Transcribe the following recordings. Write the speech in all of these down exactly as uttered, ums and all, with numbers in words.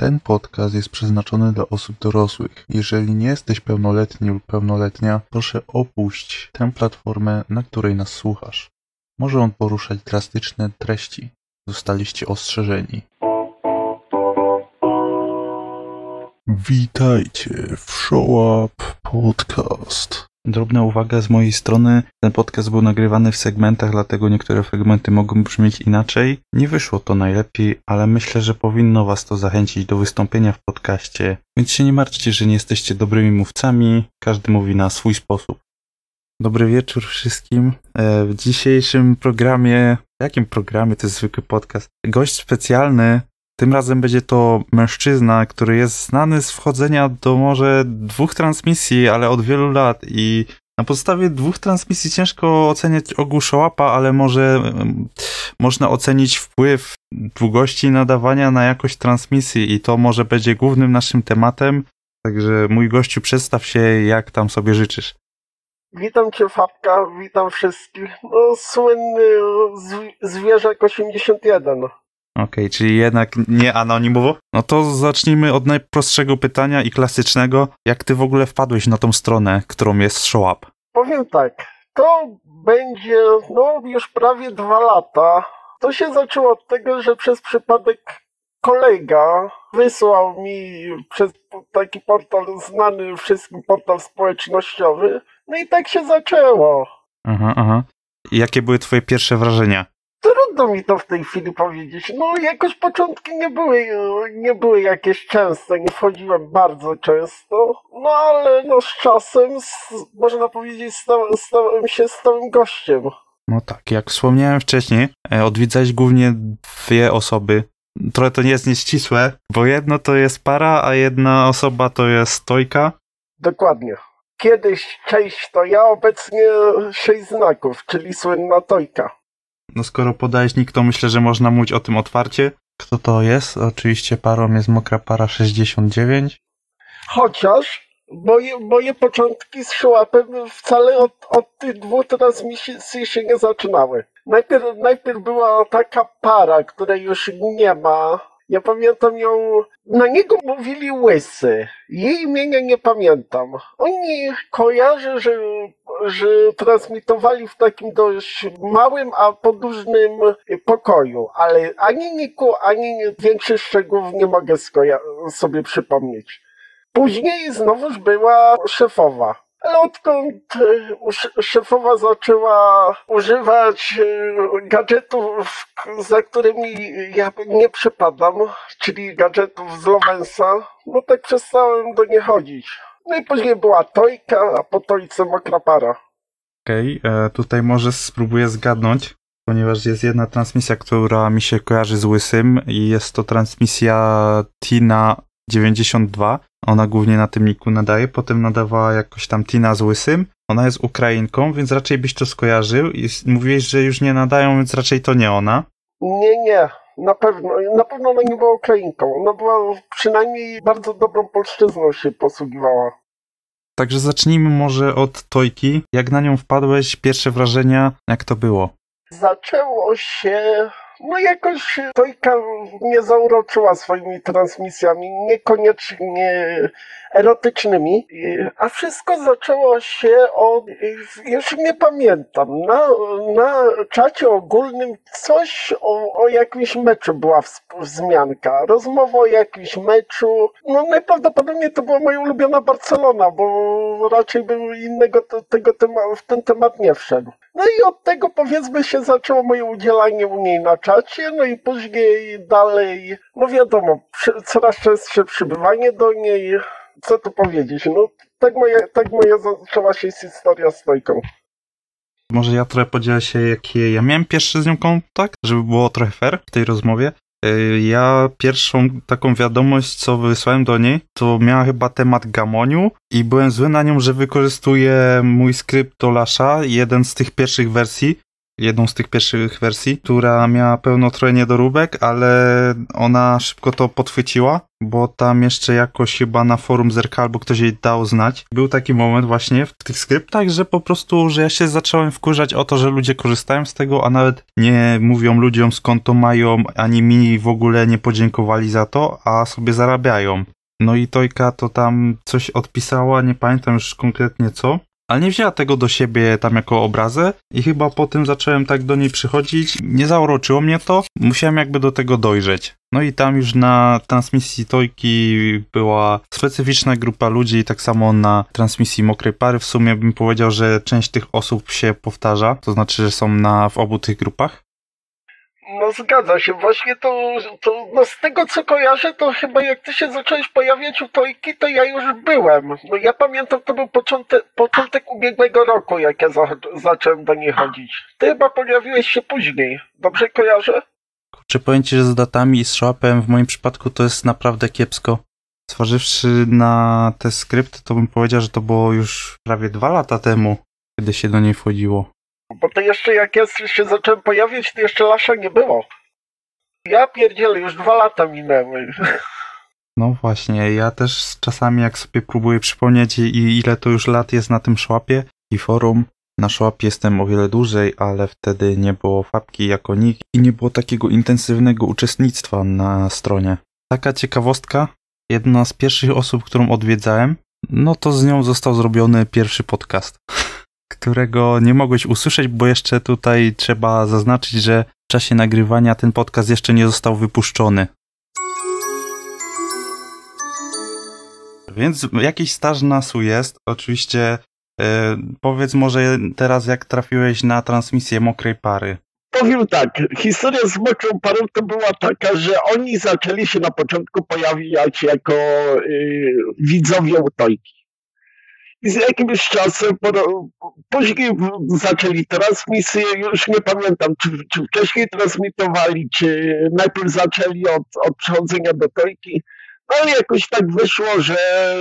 Ten podcast jest przeznaczony dla osób dorosłych. Jeżeli nie jesteś pełnoletni lub pełnoletnia, proszę opuść tę platformę, na której nas słuchasz. Może on poruszać drastyczne treści. Zostaliście ostrzeżeni. Witajcie w Show Up Podcast. Drobna uwaga z mojej strony. Ten podcast był nagrywany w segmentach, dlatego niektóre fragmenty mogą brzmieć inaczej. Nie wyszło to najlepiej, ale myślę, że powinno was to zachęcić do wystąpienia w podcaście. Więc się nie martwcie, że nie jesteście dobrymi mówcami. Każdy mówi na swój sposób. Dobry wieczór wszystkim. W dzisiejszym programie... Jakim programie? To jest zwykły podcast. Gość specjalny. Tym razem będzie to mężczyzna, który jest znany z wchodzenia do może dwóch transmisji, ale od wielu lat i na podstawie dwóch transmisji ciężko oceniać ogół Show Upa, ale może um, można ocenić wpływ długości nadawania na jakość transmisji i to może będzie głównym naszym tematem. Także mój gościu, przedstaw się, jak tam sobie życzysz. Witam cię, Fabka, witam wszystkich. No, słynny zwi- zwierzak osiemdziesiąt jeden. Okej, okay, czyli jednak nie anonimowo? No to zacznijmy od najprostszego pytania i klasycznego. Jak ty w ogóle wpadłeś na tą stronę, którą jest Show Up? Powiem tak, to będzie no już prawie dwa lata. To się zaczęło od tego, że przez przypadek kolega wysłał mi przez taki portal znany wszystkim, portal społecznościowy. No i tak się zaczęło. Aha, aha. I jakie były twoje pierwsze wrażenia? Trudno mi to w tej chwili powiedzieć. No jakoś początki nie były, nie były jakieś częste, nie wchodziłem bardzo często, no ale no z czasem, z, można powiedzieć, stałem, stałem się stałym gościem. No tak, jak wspomniałem wcześniej, odwiedzałeś głównie dwie osoby. Trochę to nie jest nieścisłe, bo jedno to jest para, a jedna osoba to jest Tojka. Dokładnie. Kiedyś cześć to ja, obecnie sześć znaków, czyli słynna Tojka. No skoro podajesz nick, to myślę, że można mówić o tym otwarcie. Kto to jest? Oczywiście parą jest Mokra Para sześćdziesiąt dziewięć. Chociaż moje, moje początki z Show Upem wcale od, od tych dwóch transmisji się nie zaczynały. Najpierw, najpierw była taka para, której już nie ma. Ja pamiętam ją, na niego mówili Łysy. Jej imienia nie pamiętam. Oni kojarzę, że, że transmitowali w takim dość małym, a podłużnym pokoju, ale ani niku, ani większych szczegółów nie mogę skoja- sobie przypomnieć. Później znowuż była szefowa. Ale odkąd szefowa zaczęła używać gadżetów, za którymi ja nie przepadam, czyli gadżetów z Lovensa, no tak przestałem do niej chodzić. No i później była Tojka, a po Tojce Mokra Para. Okej, okay, tutaj może spróbuję zgadnąć, ponieważ jest jedna transmisja, która mi się kojarzy z Łysym i jest to transmisja Tina dziewięćdziesiąt dwa. Ona głównie na tym niku nadaje, potem nadawała jakoś tam Tina z Łysym. Ona jest Ukrainką, więc raczej byś to skojarzył i mówiłeś, że już nie nadają, więc raczej to nie ona. Nie, nie, na pewno, na pewno ona nie była Ukrainką. Ona była przynajmniej bardzo dobrą polszczyzną się posługiwała. Także zacznijmy może od Tojki. Jak na nią wpadłeś, pierwsze wrażenia, jak to było? Zaczęło się... No jakoś Tojka mnie zauroczyła swoimi transmisjami, niekoniecznie erotycznymi, a wszystko zaczęło się od, już nie pamiętam, na, na czacie ogólnym coś o, o jakimś meczu była wzmianka, rozmowa o jakimś meczu, no najprawdopodobniej to była moja ulubiona Barcelona, bo raczej bym innego te, tego tema, w ten temat nie wszedł. No i od tego powiedzmy się zaczęło moje udzielanie u niej na czacie, no i później dalej, no wiadomo, przy, coraz częstsze przybywanie do niej, co tu powiedzieć, no tak moja, tak moja zaczęła się historia z Tojką. Może ja trochę podzielę się, jakie ja miałem pierwszy z nią kontakt, żeby było trochę fair w tej rozmowie. Ja pierwszą taką wiadomość, co wysłałem do niej, to miała chyba temat Gamoniu i byłem zły na nią, że wykorzystuje mój skrypt do Lasha, jeden z tych pierwszych wersji, jedną z tych pierwszych wersji, która miała pełno trochę niedoróbek, ale ona szybko to podchwyciła, bo tam jeszcze jakoś chyba na forum Zerka albo ktoś jej dał znać. Był taki moment właśnie w tych skryptach, że po prostu, że ja się zacząłem wkurzać o to, że ludzie korzystają z tego, a nawet nie mówią ludziom skąd to mają, ani mi w ogóle nie podziękowali za to, a sobie zarabiają. No i Tojka to tam coś odpisała, nie pamiętam już konkretnie co, ale nie wzięła tego do siebie tam jako obrazę i chyba po tym zacząłem tak do niej przychodzić. Nie zauroczyło mnie to, musiałem jakby do tego dojrzeć. No i tam już na transmisji Tojki była specyficzna grupa ludzi i tak samo na transmisji Mokrej Pary w sumie bym powiedział, że część tych osób się powtarza, to znaczy, że są na, w obu tych grupach. No zgadza się, właśnie to, to no z tego co kojarzę, to chyba jak ty się zacząłeś pojawiać u Tojki, to ja już byłem. No ja pamiętam, to był początek, początek ubiegłego roku, jak ja za, zacząłem do niej chodzić. Ty chyba pojawiłeś się później, dobrze kojarzę? Czy powiem ci, że z datami i z szłapem w moim przypadku to jest naprawdę kiepsko. Stworzywszy na te skrypty, to bym powiedział, że to było już prawie dwa lata temu, kiedy się do niej wchodziło. Bo to jeszcze jak ja się zacząłem pojawiać, to jeszcze Lasza nie było. Ja pierdzielę, już dwa lata minęły. No właśnie, ja też czasami jak sobie próbuję przypomnieć i ile to już lat jest na tym szłapie i forum. Na szłapie jestem o wiele dłużej, ale wtedy nie było Fabki jako nikt i nie było takiego intensywnego uczestnictwa na stronie. Taka ciekawostka, jedna z pierwszych osób, którą odwiedzałem, no to z nią został zrobiony pierwszy podcast, którego nie mogłeś usłyszeć, bo jeszcze tutaj trzeba zaznaczyć, że w czasie nagrywania ten podcast jeszcze nie został wypuszczony. Więc jakiś staż nasu jest, oczywiście. Yy, powiedz może teraz, jak trafiłeś na transmisję Mokrej Pary. Powiem tak, historia z Mokrą Parą to była taka, że oni zaczęli się na początku pojawiać jako yy, widzowie u Tojki. I z jakimś czasem, po, później zaczęli transmisję, już nie pamiętam, czy, czy wcześniej transmitowali, czy najpierw zaczęli od, od przychodzenia do Tojki, no ale jakoś tak wyszło, że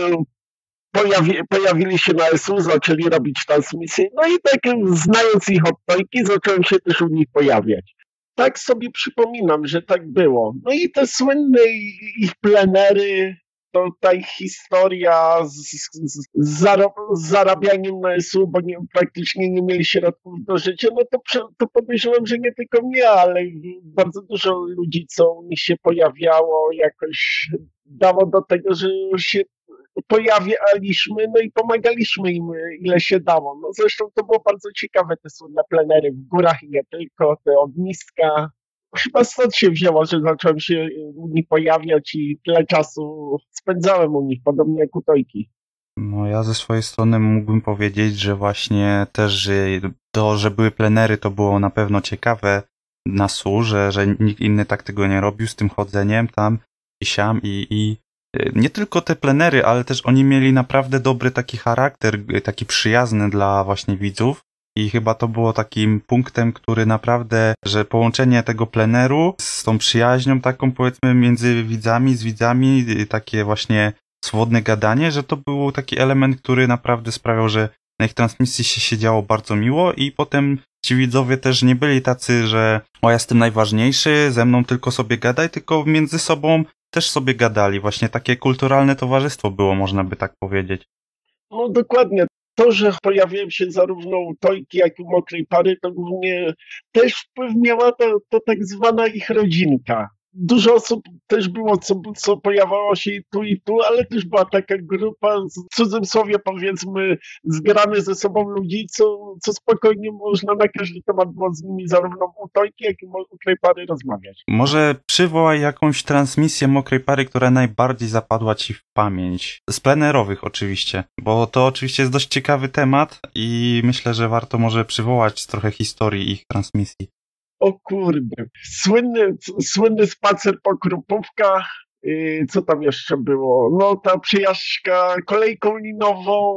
Pojawi, pojawili się na S U, zaczęli robić transmisję, no i tak znając ich od Tojki, zacząłem się też u nich pojawiać. Tak sobie przypominam, że tak było. No i te słynne ich plenery, to ta ich historia z, z, z, zarab, z zarabianiem na S U, bo nie, praktycznie nie mieli środków do życia, no to, to podejrzewam, że nie tylko mnie, ale bardzo dużo ludzi, co u nich się pojawiało, jakoś dało do tego, że się pojawialiśmy, no i pomagaliśmy im, ile się dało. No zresztą to było bardzo ciekawe, te słynne plenery w górach i nie tylko, te ogniska. Chyba stąd się wzięło, że zacząłem się u nich pojawiać i tyle czasu spędzałem u nich, podobnie jak u Tojki. No ja ze swojej strony mógłbym powiedzieć, że właśnie też że to, że były plenery, to było na pewno ciekawe na S U, że, że nikt inny tak tego nie robił z tym chodzeniem tam i siam i, i nie tylko te plenery, ale też oni mieli naprawdę dobry taki charakter, taki przyjazny dla właśnie widzów i chyba to było takim punktem, który naprawdę, że połączenie tego pleneru z tą przyjaźnią taką powiedzmy między widzami, z widzami, takie właśnie swobodne gadanie, że to był taki element, który naprawdę sprawiał, że na ich transmisji się siedziało bardzo miło i potem ci widzowie też nie byli tacy, że o ja jestem najważniejszy, ze mną tylko sobie gadaj, tylko między sobą też sobie gadali. Właśnie takie kulturalne towarzystwo było, można by tak powiedzieć. No dokładnie. To, że pojawiłem się zarówno u Tojki, jak i u Mokrej Pary, to głównie też wpływ miała to, to tak zwana ich rodzinka. Dużo osób też było, co, co pojawiało się i tu, i tu, ale też była taka grupa, w cudzysłowie powiedzmy, zgrane ze sobą ludzi, co, co spokojnie można na każdy temat było z nimi zarówno u Tojki, jak i u Mokrej Pary rozmawiać. Może przywołaj jakąś transmisję Mokrej Pary, która najbardziej zapadła ci w pamięć. Z plenerowych oczywiście, bo to oczywiście jest dość ciekawy temat i myślę, że warto może przywołać trochę historii ich transmisji. O kurde, słynny, słynny spacer po Krupówkach, yy, co tam jeszcze było? No ta przejażdżka kolejką linową,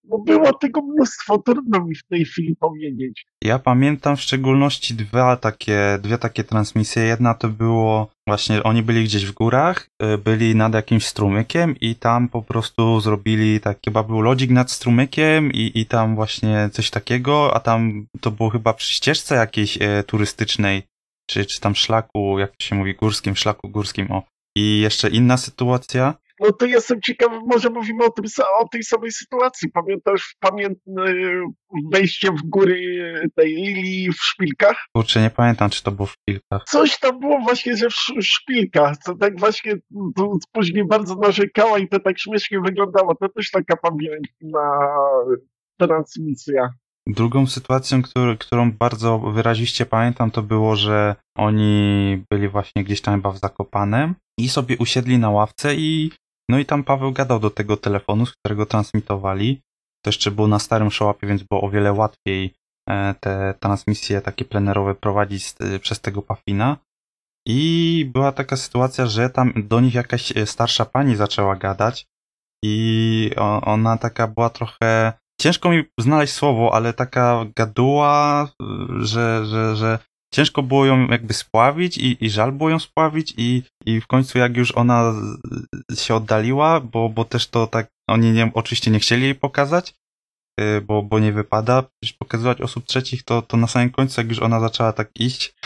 No było tego mnóstwo, trudno mi w tej chwili powiedzieć. Ja pamiętam w szczególności dwa takie, dwie takie transmisje. Jedna to było właśnie, oni byli gdzieś w górach, y, byli nad jakimś strumykiem i tam po prostu zrobili tak, chyba był lodzik nad strumykiem i, i tam właśnie coś takiego, a tam to było chyba przy ścieżce jakiejś e, turystycznej, czy, czy tam szlaku, jak to się mówi, górskim, szlaku górskim, o. I jeszcze inna sytuacja. No to jestem ciekawy, może mówimy o, tym, o tej samej sytuacji. Pamiętasz pamiętne wejście w góry tej Lili w szpilkach? Kurczę, nie pamiętam, czy to było w Pilkach. Coś tam było właśnie, że w szpilkach, co tak właśnie to później bardzo narzekała i to tak śmiesznie wyglądało. To też taka pamiętna transmisja. Drugą sytuacją, który, którą bardzo wyraziście pamiętam, to było, że oni byli właśnie gdzieś tam chyba w Zakopanem i sobie usiedli na ławce i no i tam Paweł gadał do tego telefonu, z którego transmitowali. To jeszcze było na starym show-upie, więc było o wiele łatwiej e, te transmisje takie plenerowe prowadzić z, przez tego Pafina. I była taka sytuacja, że tam do nich jakaś starsza pani zaczęła gadać i o, ona taka była trochę... Ciężko mi znaleźć słowo, ale taka gaduła, że, że, że ciężko było ją jakby spławić i, i żal było ją spławić i, i w końcu jak już ona się oddaliła, bo, bo też to tak, oni nie, oczywiście nie chcieli jej pokazać, bo, bo nie wypada przecież pokazywać osób trzecich, to, to na samym końcu jak już ona zaczęła tak iść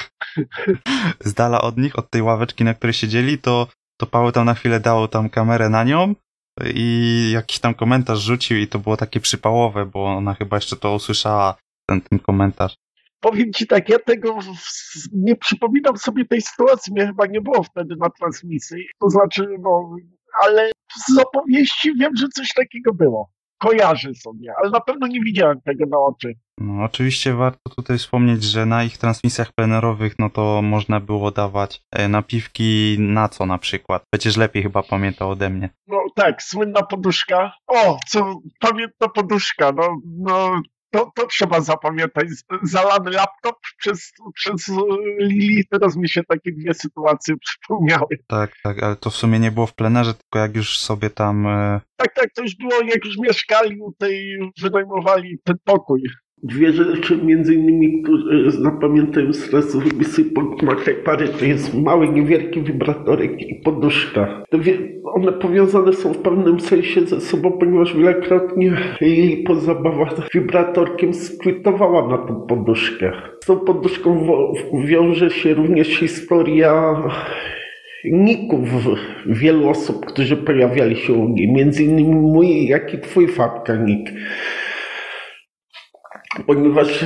z dala od nich, od tej ławeczki, na której siedzieli, to, to Paweł tam na chwilę dał tam kamerę na nią i jakiś tam komentarz rzucił i to było takie przypałowe, bo ona chyba jeszcze to usłyszała, ten, ten komentarz. Powiem ci tak, ja tego nie przypominam sobie tej sytuacji, mnie chyba nie było wtedy na transmisji, to znaczy, no, ale z opowieści wiem, że coś takiego było. Kojarzę sobie, ale na pewno nie widziałem tego na oczy. No, oczywiście warto tutaj wspomnieć, że na ich transmisjach plenerowych, no to można było dawać napiwki na co na przykład. Przecież lepiej chyba pamiętał ode mnie. No tak, słynna poduszka. O, co, pamiętna poduszka, no, no to, to trzeba zapamiętać. Zalany laptop przez, przez Lili, teraz mi się takie dwie sytuacje przypomniały. Tak, tak, ale to w sumie nie było w plenerze, tylko jak już sobie tam... E... Tak, tak, to już było, jak już mieszkali u tej, wynajmowali ten pokój. Dwie rzeczy, między innymi, które zapamiętają stresu emisji Podmachaj Pary, to jest mały, niewielki wibratorek i poduszka. One powiązane są w pewnym sensie ze sobą, ponieważ wielokrotnie jej po zabawach wibratorkiem skwitowała na tą poduszkę. Z tą poduszką wiąże się również historia ników wielu osób, którzy pojawiali się u niej. Między innymi mój, jak i twój Fabka nick. Ponieważ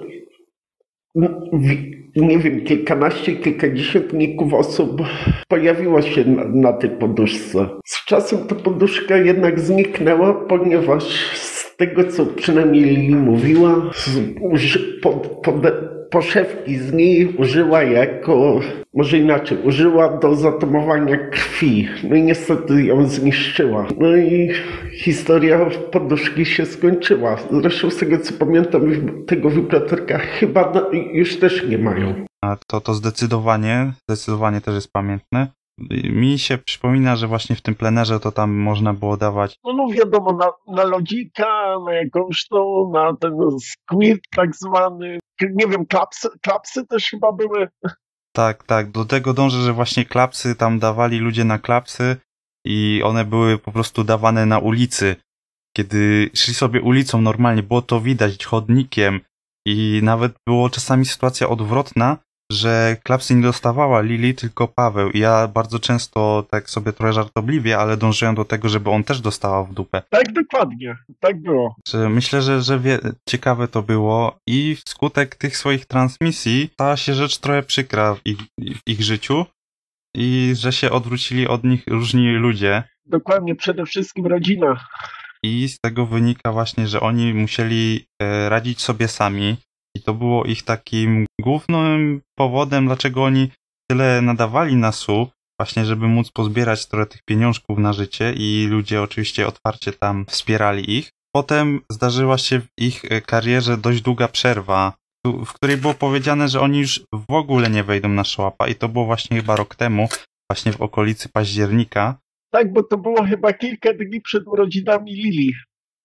nie wiem, kilkanaście, kilkadziesiąt ników osób pojawiło się na, na tej poduszce. Z czasem ta poduszka jednak zniknęła, ponieważ z tego, co przynajmniej Lili mówiła, z, pod, pod, poszewki z niej użyła jako, może inaczej, użyła do zatomowania krwi. No i niestety ją zniszczyła. No i historia poduszki się skończyła. Zresztą z tego, co pamiętam, tego wibratorka chyba już też nie mają. A to, to zdecydowanie, zdecydowanie też jest pamiętne. Mi się przypomina, że właśnie w tym plenerze to tam można było dawać... No, no wiadomo, na, na lodzika, na jakąś tą, na ten squid tak zwany. Nie wiem, klapsy, klapsy też chyba były. Tak, tak, do tego dążę, że właśnie klapsy tam dawali ludzie na klapsy i one były po prostu dawane na ulicy. Kiedy szli sobie ulicą normalnie, było to widać chodnikiem i nawet było czasami sytuacja odwrotna, że klapsy nie dostawała Lili, tylko Paweł. I ja bardzo często tak sobie trochę żartobliwie, ale dążyłem do tego, żeby on też dostał w dupę. Tak, dokładnie. Tak było. Myślę, że, że wie, ciekawe to było i wskutek tych swoich transmisji stała się rzecz trochę przykra w ich, w ich życiu i że się odwrócili od nich różni ludzie. Dokładnie, przede wszystkim rodzina. I z tego wynika właśnie, że oni musieli radzić sobie sami. I to było ich takim głównym powodem, dlaczego oni tyle nadawali na S U, właśnie żeby móc pozbierać trochę tych pieniążków na życie i ludzie oczywiście otwarcie tam wspierali ich. Potem zdarzyła się w ich karierze dość długa przerwa, w której było powiedziane, że oni już w ogóle nie wejdą na show-upa i to było właśnie chyba rok temu, właśnie w okolicy października. Tak, bo to było chyba kilka dni przed urodzinami Lili.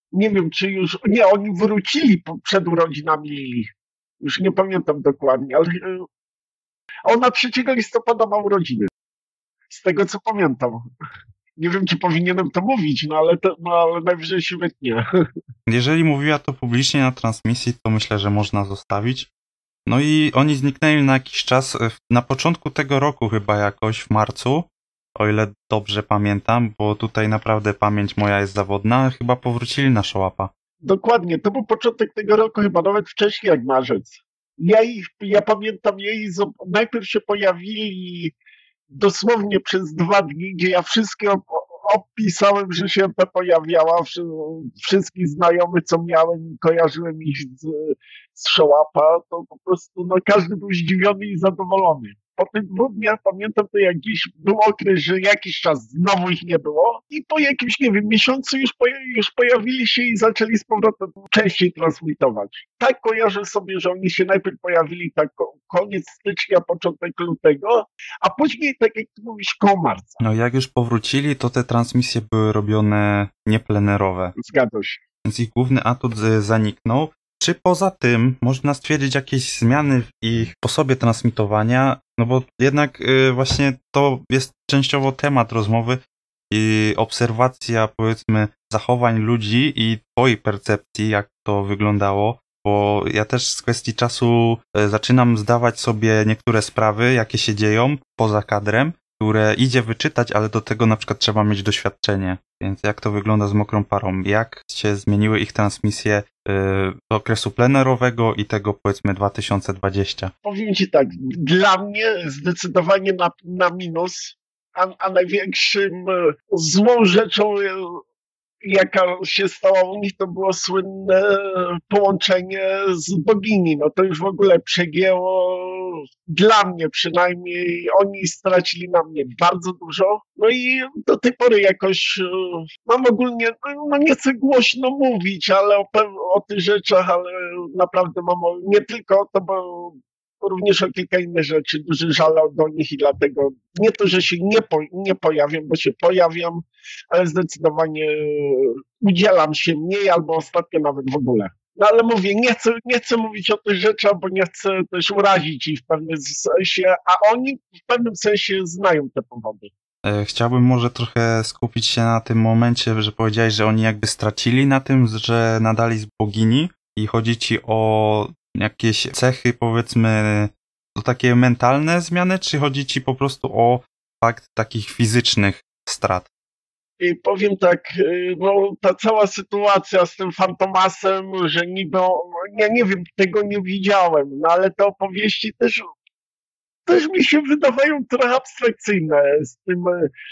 Nie wiem, czy już... Nie, oni wrócili po, przed urodzinami Lili. Już nie pamiętam dokładnie, ale e, ona trzeciego listopada ma urodziny. Z tego, co pamiętam. Nie wiem, czy powinienem to mówić, no ale, to, no, ale najwyżej się wytnie. Jeżeli mówiła to publicznie na transmisji, to myślę, że można zostawić. No i oni zniknęli na jakiś czas, na początku tego roku chyba jakoś, w marcu, o ile dobrze pamiętam, bo tutaj naprawdę pamięć moja jest zawodna, chyba powrócili na Szołapa. Dokładnie, to był początek tego roku, chyba nawet wcześniej jak marzec. Ja, ich, ja pamiętam jej, najpierw się pojawili dosłownie przez dwa dni, gdzie ja wszystkie op opisałem, że się to pojawiała, wszystkich znajomych, co miałem i kojarzyłem ich z, z Szołapa, to po prostu no, każdy był zdziwiony i zadowolony. Po tych dwóch dniach pamiętam to jak dziś był okres, że jakiś czas znowu ich nie było i po jakimś, nie wiem, miesiącu już, poja już pojawili się i zaczęli z powrotem częściej transmitować. Tak kojarzę sobie, że oni się najpierw pojawili tak koniec stycznia, początek lutego, a później, tak jak ty mówisz, koło marca. No jak już powrócili, to te transmisje były robione nieplenerowe. Zgadza się. Więc ich główny atut zaniknął. Czy poza tym można stwierdzić jakieś zmiany w ich sposobie transmitowania? No bo jednak y, właśnie to jest częściowo temat rozmowy i obserwacja, powiedzmy, zachowań ludzi i twojej percepcji, jak to wyglądało. Bo ja też z kwestii czasu y, zaczynam zdawać sobie niektóre sprawy, jakie się dzieją poza kadrem, które idzie wyczytać, ale do tego na przykład trzeba mieć doświadczenie. Więc jak to wygląda z Mokrą Parą? Jak się zmieniły ich transmisje yy, do okresu plenerowego i tego, powiedzmy, dwa tysiące dwudziestego? Powiem ci tak, dla mnie zdecydowanie na, na minus, a, a największym złą rzeczą, jaka się stała u nich, to było słynne połączenie z bogini. No to już w ogóle przegięło, dla mnie przynajmniej, oni stracili na mnie bardzo dużo. No i do tej pory jakoś mam ogólnie, no nie chcę głośno mówić, ale o, o tych rzeczach, ale naprawdę mam o, nie tylko o to, bo również o kilka innych rzeczy, duży żal do nich i dlatego nie to, że się nie, po, nie pojawiam, bo się pojawiam, ale zdecydowanie udzielam się mniej albo ostatnio nawet w ogóle. No ale mówię, nie chcę, nie chcę mówić o tych rzeczach, bo nie chcę też urazić ich w pewnym sensie, a oni w pewnym sensie znają te powody. Chciałbym może trochę skupić się na tym momencie, że powiedziałeś, że oni jakby stracili na tym, że nadali z bogini i chodzi ci o jakieś cechy, powiedzmy, to takie mentalne zmiany, czy chodzi ci po prostu o fakt takich fizycznych strat? I powiem tak, no ta cała sytuacja z tym Fantomasem, że niby, ja nie wiem, tego nie widziałem, no ale te opowieści też, też mi się wydawają trochę abstrakcyjne z tym,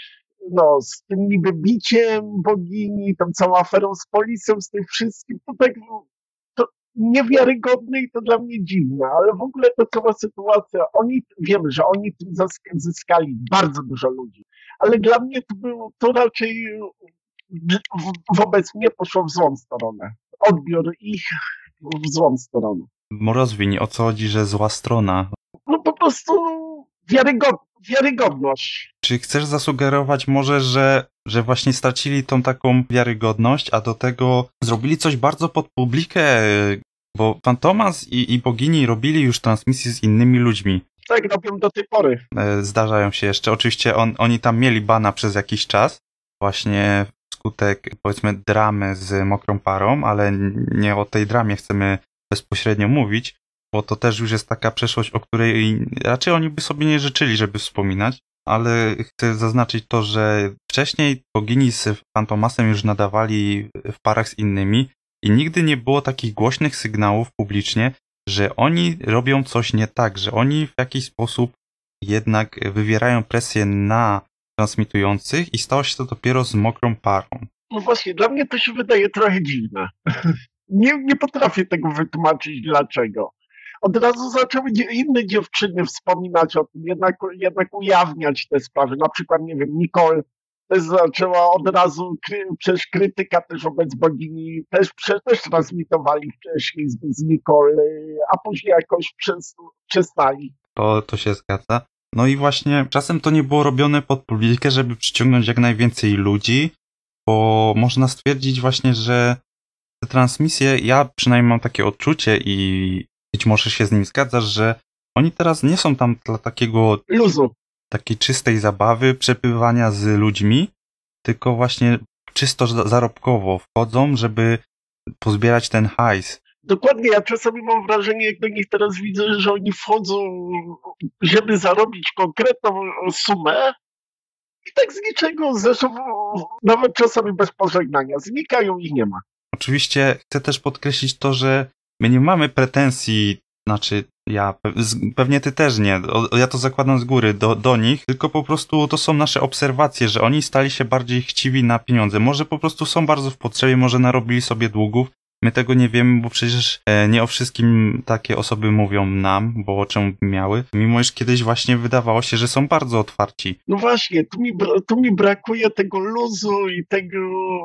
no, z tym niby biciem bogini, tą całą aferą z policją, z tym wszystkim, to tak to niewiarygodne i to dla mnie dziwne, ale w ogóle ta cała sytuacja, oni, wiem, że oni tym zyskali bardzo dużo ludzi, ale dla mnie to było, to raczej wobec mnie poszło w złą stronę. Odbiór ich w złą stronę. Rozwiń, o co chodzi, że zła strona? No po prostu wiarygod, wiarygodność. Czy chcesz zasugerować może, że, że właśnie stracili tą taką wiarygodność, a do tego zrobili coś bardzo pod publikę, bo Fantomas i, i bogini robili już transmisje z innymi ludźmi. Tak robią do tej pory. Zdarzają się jeszcze. Oczywiście on, oni tam mieli bana przez jakiś czas, właśnie wskutek, powiedzmy, dramy z Mokrą Parą, ale nie o tej dramie chcemy bezpośrednio mówić, bo to też już jest taka przeszłość, o której raczej oni by sobie nie życzyli, żeby wspominać, ale chcę zaznaczyć to, że wcześniej bogini z Fantomasem już nadawali w parach z innymi i nigdy nie było takich głośnych sygnałów publicznie, że oni robią coś nie tak, że oni w jakiś sposób jednak wywierają presję na transmitujących i stało się to dopiero z Mokrą Parą. No właśnie, dla mnie to się wydaje trochę dziwne. nie, nie potrafię tego wytłumaczyć dlaczego. Od razu zaczęły inne dziewczyny wspominać o tym, jednak, jednak ujawniać te sprawy. Na przykład, nie wiem, Nicole też zaczęła od razu, kry, przecież krytyka też wobec bogini, też, też transmitowali wcześniej z, z Nicole, a później jakoś przez, przestali. To, to się zgadza. No i właśnie czasem to nie było robione pod publikę, żeby przyciągnąć jak najwięcej ludzi, bo można stwierdzić właśnie, że te transmisje, ja przynajmniej mam takie odczucie i być może się z nim zgadzasz, że oni teraz nie są tam dla takiego Luzu. takiej czystej zabawy, przebywania z ludźmi, tylko właśnie czysto zarobkowo wchodzą, żeby pozbierać ten hajs. Dokładnie, ja czasami mam wrażenie, jak do nich teraz widzę, że oni wchodzą, żeby zarobić konkretną sumę i tak z niczego, zresztą nawet czasami bez pożegnania, znikają i nie ma. Oczywiście chcę też podkreślić to, że my nie mamy pretensji, znaczy ja, pewnie ty też nie, ja to zakładam z góry do, do nich, tylko po prostu to są nasze obserwacje, że oni stali się bardziej chciwi na pieniądze. Może po prostu są bardzo w potrzebie, może narobili sobie długów. My tego nie wiemy, bo przecież nie o wszystkim takie osoby mówią nam, bo o czym miały. Mimo iż kiedyś właśnie wydawało się, że są bardzo otwarci. No właśnie, tu mi, tu mi brakuje tego luzu i tego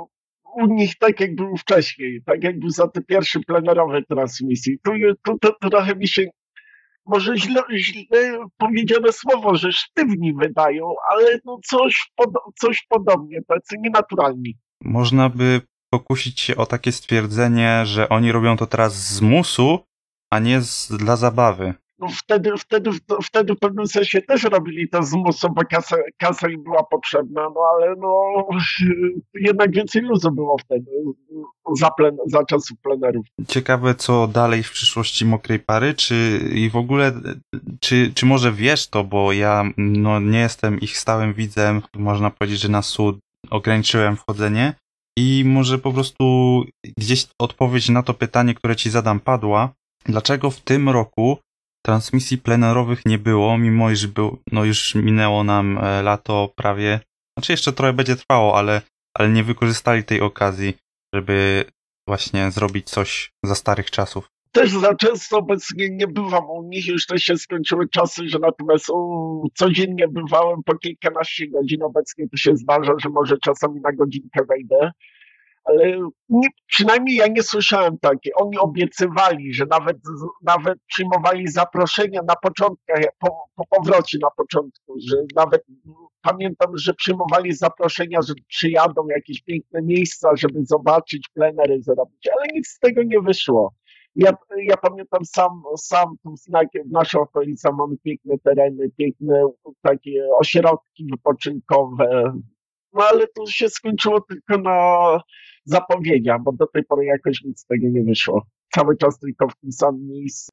u nich tak jak był wcześniej, tak jak był za te pierwsze plenerowe transmisje. Tu, tu to trochę mi się, może źle, źle powiedziane słowo, że sztywni wydają, ale no coś, pod, coś podobnie, tacy nienaturalni. Można by pokusić się o takie stwierdzenie, że oni robią to teraz z musu, a nie z, dla zabawy. No wtedy, wtedy, wtedy w pewnym sensie też robili to z musu, bo kasa, kasa im była potrzebna, no ale no jednak więcej luzu było wtedy za, plen, za czasów plenerów. Ciekawe, co dalej w przyszłości Mokrej Pary, czy i w ogóle, czy, czy może wiesz to, bo ja no, nie jestem ich stałym widzem, można powiedzieć, że na sud ograniczyłem wchodzenie i może po prostu gdzieś odpowiedź na to pytanie, które ci zadam, padła. Dlaczego w tym roku transmisji plenerowych nie było, mimo iż był, no już minęło nam lato prawie, znaczy jeszcze trochę będzie trwało, ale, ale nie wykorzystali tej okazji, żeby właśnie zrobić coś za starych czasów. Też za często obecnie nie bywam u nich, już też się skończyły czasy, że natomiast u, codziennie bywałem po kilkanaście godzin, obecnie to się zdarza, że może czasami na godzinkę wejdę. Ale nie, przynajmniej ja nie słyszałem takiej. Oni obiecywali, że nawet, nawet przyjmowali zaproszenia na początku, po, po powrocie na początku, że nawet pamiętam, że przyjmowali zaproszenia, że przyjadą jakieś piękne miejsca, żeby zobaczyć, plenery zrobić, ale nic z tego nie wyszło. Ja, ja pamiętam sam, sam tu w naszej okolicy mamy piękne tereny, piękne takie ośrodki wypoczynkowe, no ale to się skończyło tylko na zapowiedziach, bo do tej pory jakoś nic z tego nie wyszło. Cały czas tylko w tym samym miejscu.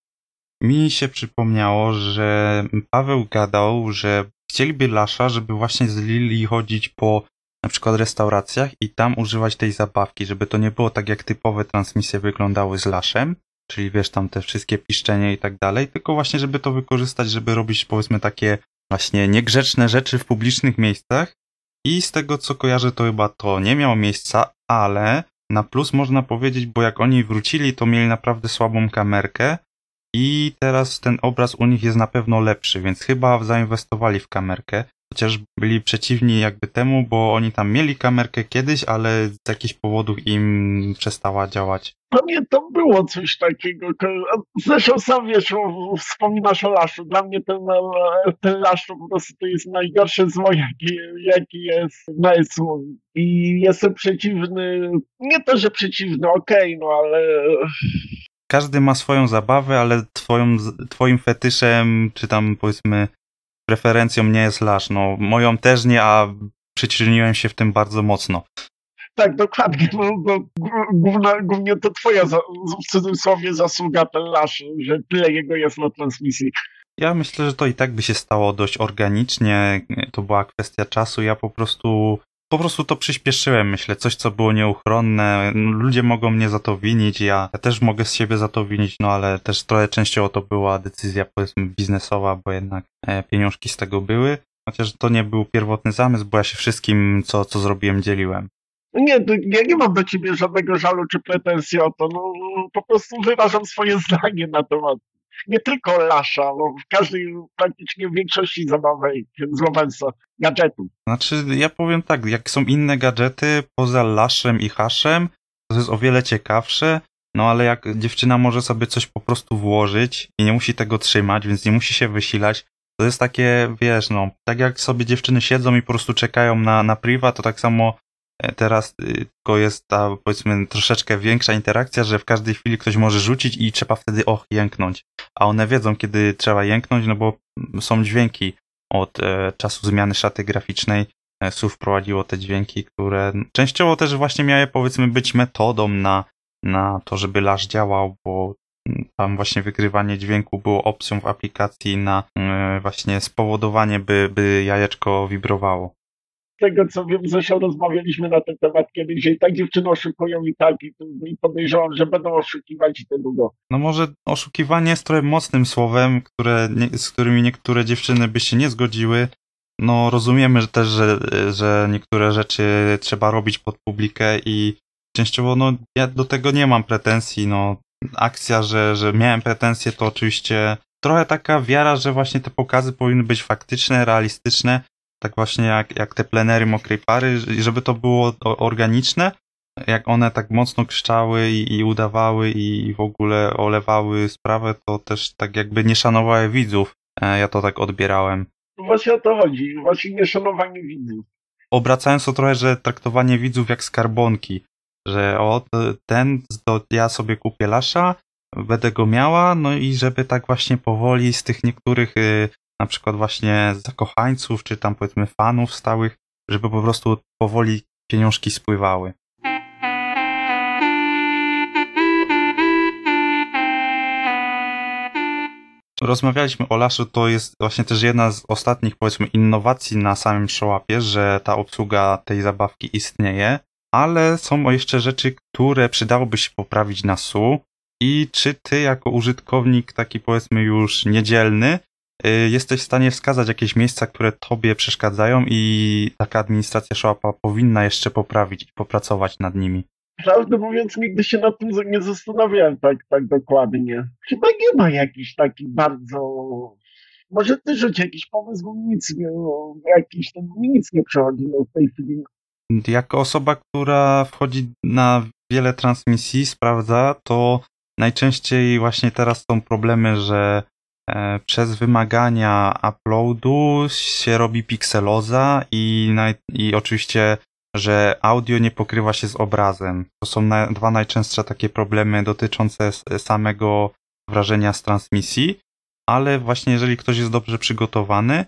Mi się przypomniało, że Paweł gadał, że chcieliby Lasza, żeby właśnie z Lili chodzić po na przykład restauracjach i tam używać tej zabawki, żeby to nie było tak jak typowe transmisje wyglądały z Laszem, czyli wiesz, tam te wszystkie piszczenie i tak dalej, tylko właśnie żeby to wykorzystać, żeby robić powiedzmy takie właśnie niegrzeczne rzeczy w publicznych miejscach. I z tego co kojarzę, to chyba to nie miało miejsca, ale na plus można powiedzieć, bo jak oni wrócili, to mieli naprawdę słabą kamerkę i teraz ten obraz u nich jest na pewno lepszy, więc chyba zainwestowali w kamerkę, chociaż byli przeciwni jakby temu, bo oni tam mieli kamerkę kiedyś, ale z jakichś powodów im przestała działać. Pamiętam, było coś takiego. Zresztą sam wiesz, wspominasz o Laszu. Dla mnie ten, ten Lasz to po prostu to jest najgorsze zło, jaki, jaki jest na S U. I jestem przeciwny, nie to, że przeciwny, okej, okay, no ale... Każdy ma swoją zabawę, ale twoją, twoim fetyszem, czy tam powiedzmy preferencją nie jest Lasz. No moją też nie, a przyczyniłem się w tym bardzo mocno. Tak, dokładnie. No, no, główna, głównie to twoja, za, w cudzysłowie, zasługa ten Lasz, że tyle jego jest na transmisji. Ja myślę, że to i tak by się stało dość organicznie. To była kwestia czasu. Ja po prostu po prostu to przyspieszyłem, myślę. Coś, co było nieuchronne. Ludzie mogą mnie za to winić. Ja, ja też mogę z siebie za to winić, no ale też trochę częściowo to była decyzja, powiedzmy, biznesowa, bo jednak pieniążki z tego były. Chociaż to nie był pierwotny zamysł, bo ja się wszystkim, co, co zrobiłem, dzieliłem. Nie, ja nie mam do ciebie żadnego żalu czy pretensji o to. No, po prostu wyrażam swoje zdanie na temat. Nie tylko Lasza, no, w każdej, praktycznie w większości zabawek z Lovensa, gadżetów. Znaczy, ja powiem tak, jak są inne gadżety poza Laszem i Haszem, to jest o wiele ciekawsze, no ale jak dziewczyna może sobie coś po prostu włożyć i nie musi tego trzymać, więc nie musi się wysilać, to jest takie, wiesz, no, tak jak sobie dziewczyny siedzą i po prostu czekają na, na priwa, to tak samo Teraz tylko jest ta, powiedzmy, troszeczkę większa interakcja, że w każdej chwili ktoś może rzucić i trzeba wtedy och, jęknąć. A one wiedzą, kiedy trzeba jęknąć, no bo są dźwięki od e, czasu zmiany szaty graficznej. E, S U wprowadziło te dźwięki, które częściowo też właśnie miały, powiedzmy, być metodą na, na to, żeby Lash działał, bo tam właśnie wygrywanie dźwięku było opcją w aplikacji na e, właśnie spowodowanie, by, by jajeczko wibrowało. Z tego co wiem, zresztą rozmawialiśmy na ten temat kiedyś, że i tak dziewczyny oszukują i tak, i, i podejrzewam, że będą oszukiwać i to długo. No może oszukiwanie jest trochę mocnym słowem, które, nie, z którymi niektóre dziewczyny by się nie zgodziły. No rozumiemy że też, że, że niektóre rzeczy trzeba robić pod publikę i częściowo no ja do tego nie mam pretensji. No akcja, że, że miałem pretensje, to oczywiście trochę taka wiara, że właśnie te pokazy powinny być faktyczne, realistyczne. Tak właśnie jak, jak te plenery mokrej pary, żeby to było organiczne, jak one tak mocno krzyczały i, i udawały i w ogóle olewały sprawę, to też tak jakby nie szanowały widzów. Ja to tak odbierałem. Właśnie o to chodzi, właśnie nieszanowanie widzów. Obracając to trochę, że traktowanie widzów jak skarbonki, że o, ten, to ja sobie kupię Lasha, będę go miała, no i żeby tak właśnie powoli z tych niektórych na przykład właśnie zakochańców, czy tam powiedzmy fanów stałych, żeby po prostu powoli pieniążki spływały. Rozmawialiśmy o Lashu, to jest właśnie też jedna z ostatnich, powiedzmy, innowacji na samym ShowUpie, że ta obsługa tej zabawki istnieje, ale są jeszcze rzeczy, które przydałoby się poprawić na S U. I czy ty jako użytkownik taki, powiedzmy, już niedzielny jesteś w stanie wskazać jakieś miejsca, które tobie przeszkadzają i taka administracja ShowUpa powinna jeszcze poprawić i popracować nad nimi? Prawdę mówiąc, nigdy się nad tym nie zastanawiałem tak, tak dokładnie. Chyba nie ma jakiś taki bardzo... Może ty rzuć jakiś pomysł, bo nic nie, jakiś, nic nie przechodzi no, w tej chwili. Jako osoba, która wchodzi na wiele transmisji, sprawdza, to najczęściej właśnie teraz są problemy, że e, przez wymagania uploadu się robi pikseloza i, naj, i oczywiście, że audio nie pokrywa się z obrazem. To są na, dwa najczęstsze takie problemy dotyczące samego wrażenia z transmisji, ale właśnie jeżeli ktoś jest dobrze przygotowany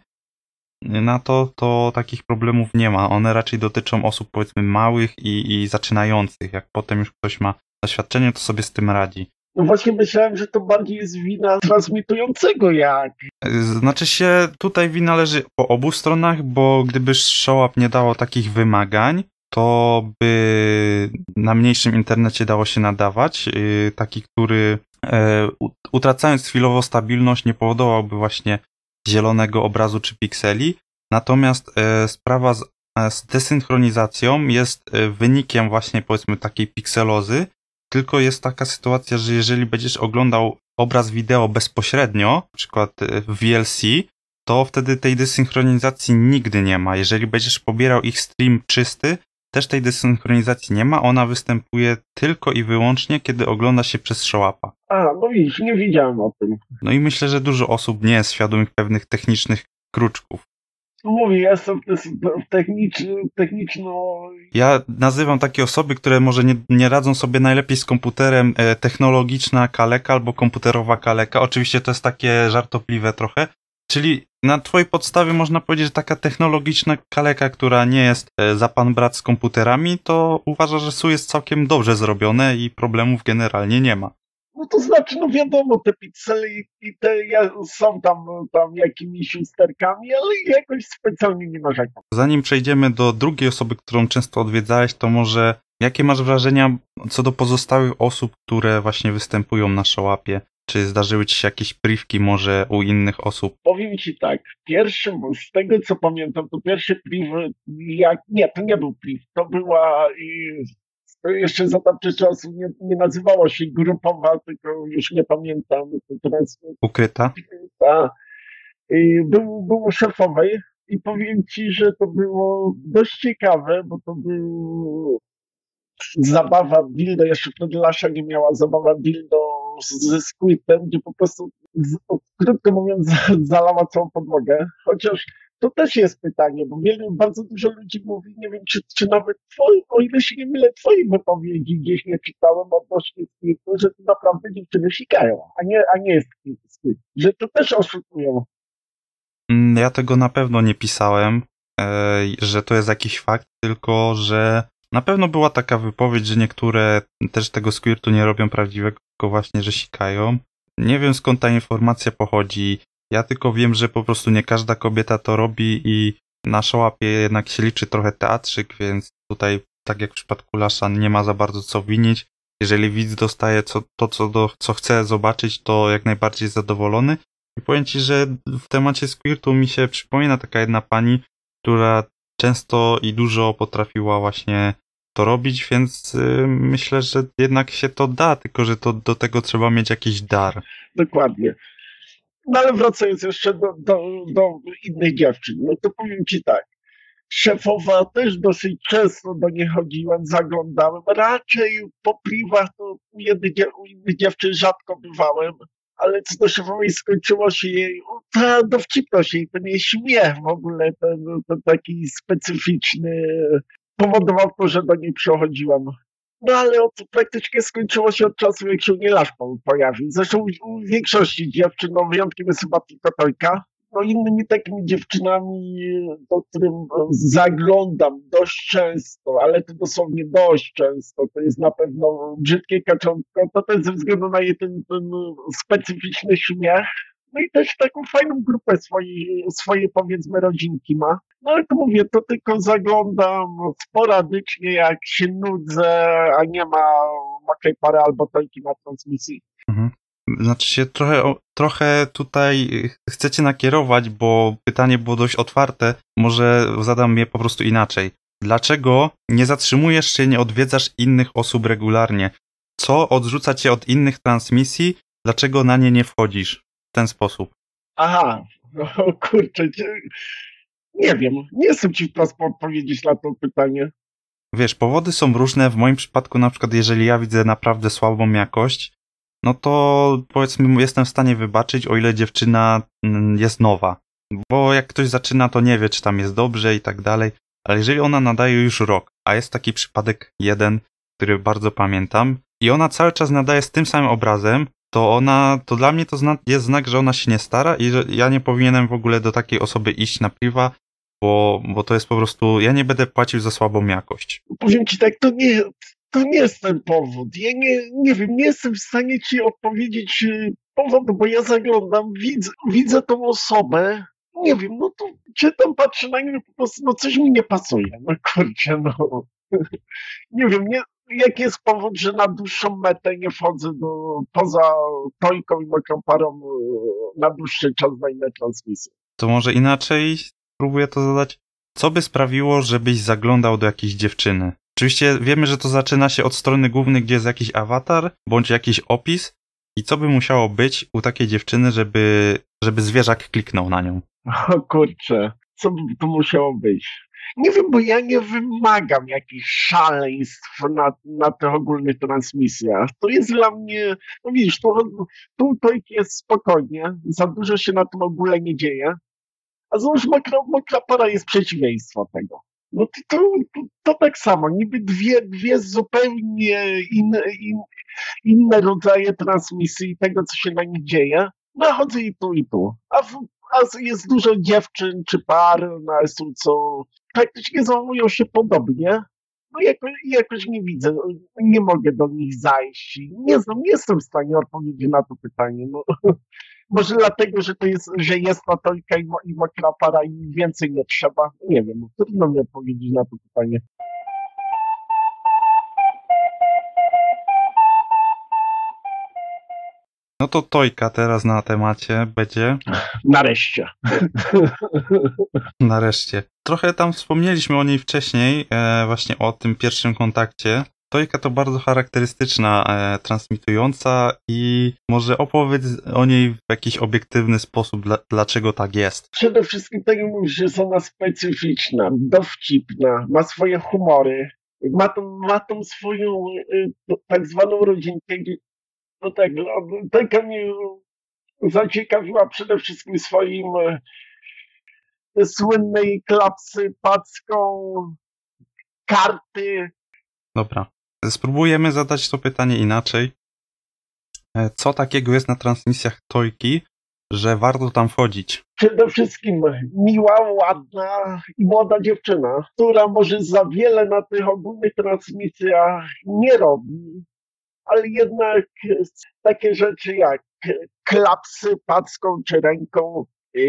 na to, to takich problemów nie ma. One raczej dotyczą osób, powiedzmy, małych i, i zaczynających. Jak potem już ktoś ma doświadczenie, to sobie z tym radzi. No właśnie myślałem, że to bardziej jest wina transmitującego jak. Znaczy się, tutaj wina leży po obu stronach, bo gdyby ShowUp nie dało takich wymagań, to by na mniejszym internecie dało się nadawać. Yy, taki, który yy, utracając chwilowo stabilność, nie powodowałby właśnie zielonego obrazu czy pikseli. Natomiast yy, sprawa z, z desynchronizacją jest yy, wynikiem właśnie, powiedzmy, takiej pikselozy. Tylko jest taka sytuacja, że jeżeli będziesz oglądał obraz wideo bezpośrednio, na przykład w V L C, to wtedy tej desynchronizacji nigdy nie ma. Jeżeli będziesz pobierał ich stream czysty, też tej desynchronizacji nie ma. Ona występuje tylko i wyłącznie, kiedy ogląda się przez ShowUpa. A, no widzisz, nie wiedziałem o tym. No i myślę, że dużo osób nie jest świadomych pewnych technicznych kruczków. Mówię, ja jestem techniczny, techniczno... Ja nazywam takie osoby, które może nie, nie radzą sobie najlepiej z komputerem, e, technologiczna kaleka albo komputerowa kaleka. Oczywiście to jest takie żartobliwe trochę. Czyli na twojej podstawie można powiedzieć, że taka technologiczna kaleka, która nie jest e, za pan brat z komputerami, to uważa, że S U jest całkiem dobrze zrobione i problemów generalnie nie ma. No to znaczy, no wiadomo, te piksele i, i te ja, są tam, tam jakimiś usterkami, ale jakoś specjalnie nie narzekam. Zanim przejdziemy do drugiej osoby, którą często odwiedzałeś, to może jakie masz wrażenia co do pozostałych osób, które właśnie występują na ShowUpie? Czy zdarzyły ci się jakieś privki może u innych osób? Powiem ci tak, pierwszy, z tego co pamiętam, to pierwszy priv, jak, nie, to nie był priv, to była... I, to jeszcze za tamtych czasów nie, nie nazywało się grupowa, tylko już nie pamiętam. Teraz, Ukryta? Ta, był, był szefowej i powiem ci, że to było dość ciekawe, bo to był zabawa dildo, jeszcze wtedy Lasha nie miała, zabawa dildo ze Squidem, gdzie po prostu, z, krótko mówiąc, zalała całą podłogę. Chociaż to też jest pytanie, bo wiele, bardzo dużo ludzi mówi, nie wiem, czy, czy nawet twoje, o ile się nie mylę, twoich wypowiedzi gdzieś nie czytałem odnośnie skryptu, że to naprawdę dziewczyny sikają, a nie, a nie skrypt, że to też oszukują. Mm, Ja tego na pewno nie pisałem, e, że to jest jakiś fakt, tylko że na pewno była taka wypowiedź, że niektóre też tego squirtu nie robią prawdziwego, tylko właśnie, że sikają. Nie wiem, skąd ta informacja pochodzi. Ja tylko wiem, że po prostu nie każda kobieta to robi i na szałapie jednak się liczy trochę teatrzyk, więc tutaj, tak jak w przypadku Lasza, nie ma za bardzo co winić. Jeżeli widz dostaje co, to, co, do, co chce zobaczyć, to jak najbardziej zadowolony. I powiem ci, że w temacie squirtu mi się przypomina taka jedna pani, która często i dużo potrafiła właśnie to robić, więc y, myślę, że jednak się to da, tylko że to do tego trzeba mieć jakiś dar. Dokładnie. No ale wracając jeszcze do, do, do innych dziewczyn, no to powiem ci tak. Szefowa też dosyć często do niej chodziłem, zaglądałem. Raczej po piwach to u jednych, dziew- u innych dziewczyn rzadko bywałem, ale co do szefowej skończyło się jej, o, ta dowcipność jej, ten jej śmiech w ogóle, ten, ten taki specyficzny, powodował to, że do niej przychodziłem. No ale od, praktycznie skończyło się od czasu, jak się u niej Lasz po- pojawił. Zresztą u, u większości dziewczyn, no wyjątkiem jest chyba tylko Tojka. No innymi takimi dziewczynami, do którym zaglądam dość często, ale to dosłownie dość często, to jest na pewno brzydkie kaczątko, to też ze względu na jej ten, ten specyficzny śmiech. No i też taką fajną grupę swojej, swojej powiedzmy rodzinki ma. No ale to mówię, to tylko zaglądam sporadycznie, jak się nudzę, a nie ma mokrej pary albo tojki na transmisji. Mhm. Znaczy się trochę, o- trochę tutaj chcecie nakierować, bo pytanie było dość otwarte. Może zadam je po prostu inaczej. Dlaczego nie zatrzymujesz się, nie odwiedzasz innych osób regularnie? Co odrzuca cię od innych transmisji? Dlaczego na nie nie wchodzisz w ten sposób? Aha, no kurczę, cie- nie wiem, nie jestem ci wprost odpowiedzieć na to pytanie. Wiesz, powody są różne. W moim przypadku, na przykład, jeżeli ja widzę naprawdę słabą jakość, no to powiedzmy, jestem w stanie wybaczyć, o ile dziewczyna mm, jest nowa. Bo jak ktoś zaczyna, to nie wie, czy tam jest dobrze i tak dalej. Ale jeżeli ona nadaje już rok, a jest taki przypadek jeden, który bardzo pamiętam, i ona cały czas nadaje z tym samym obrazem, to ona, to dla mnie to zna, jest znak, że ona się nie stara i że ja nie powinienem w ogóle do takiej osoby iść na priwa, bo, bo to jest po prostu, ja nie będę płacił za słabą jakość. Powiem ci tak, to nie, to nie jest ten powód. Ja nie, nie wiem, nie jestem w stanie ci odpowiedzieć y, powodu, bo ja zaglądam, widzę, widzę tą osobę, nie wiem, no to czytam, patrzę na nią, po prostu, no coś mi nie pasuje. No kurczę, no. Nie wiem, nie, jaki jest powód, że na dłuższą metę nie wchodzę do, poza Tojką i moją parą y, na dłuższy czas na inne transmisje. To może inaczej spróbuję to zadać. Co by sprawiło, żebyś zaglądał do jakiejś dziewczyny? Oczywiście wiemy, że to zaczyna się od strony głównej, gdzie jest jakiś awatar, bądź jakiś opis. I co by musiało być u takiej dziewczyny, żeby, żeby zwierzak kliknął na nią? O kurczę, co by to musiało być? Nie wiem, bo ja nie wymagam jakichś szaleństw na, na tych ogólnych transmisjach. To jest dla mnie, no widzisz, tu, tu to jest spokojnie, za dużo się na tym ogóle nie dzieje. A załóż mokra, mokra para jest przeciwieństwo tego. No to, to, to, to tak samo, niby dwie, dwie zupełnie inne, in, inne rodzaje transmisji i tego, co się na nich dzieje. No chodzę i tu, i tu. A, w, a jest dużo dziewczyn czy par na S U, co praktycznie zachowują się podobnie. No jakoś, jakoś nie widzę, nie mogę do nich zajść. Nie znam, nie jestem w stanie odpowiedzieć na to pytanie. No. Może dlatego, że to jest, że jest to Tojka i, mo, i mokra para i więcej nie trzeba. Nie wiem, trudno mi odpowiedzieć na to pytanie. No to Tojka teraz na temacie będzie. Nareszcie. Nareszcie. Trochę tam wspomnieliśmy o niej wcześniej, e, właśnie o tym pierwszym kontakcie. Tojka to bardzo charakterystyczna e, transmitująca i może opowiedz o niej w jakiś obiektywny sposób, dla, dlaczego tak jest. Przede wszystkim tak jak mówisz, że jest ona specyficzna, dowcipna, ma swoje humory, ma tą, ma tą swoją y, tak zwaną rodzinkę. No tak, no, Tojka mnie zaciekawiła przede wszystkim swoim słynnej klapsy packą, karty. Dobra. Spróbujemy zadać to pytanie inaczej. Co takiego jest na transmisjach Tojki, że warto tam wchodzić? Przede wszystkim miła, ładna i młoda dziewczyna, która może za wiele na tych ogólnych transmisjach nie robi, ale jednak takie rzeczy jak klapsy packą czy ręką,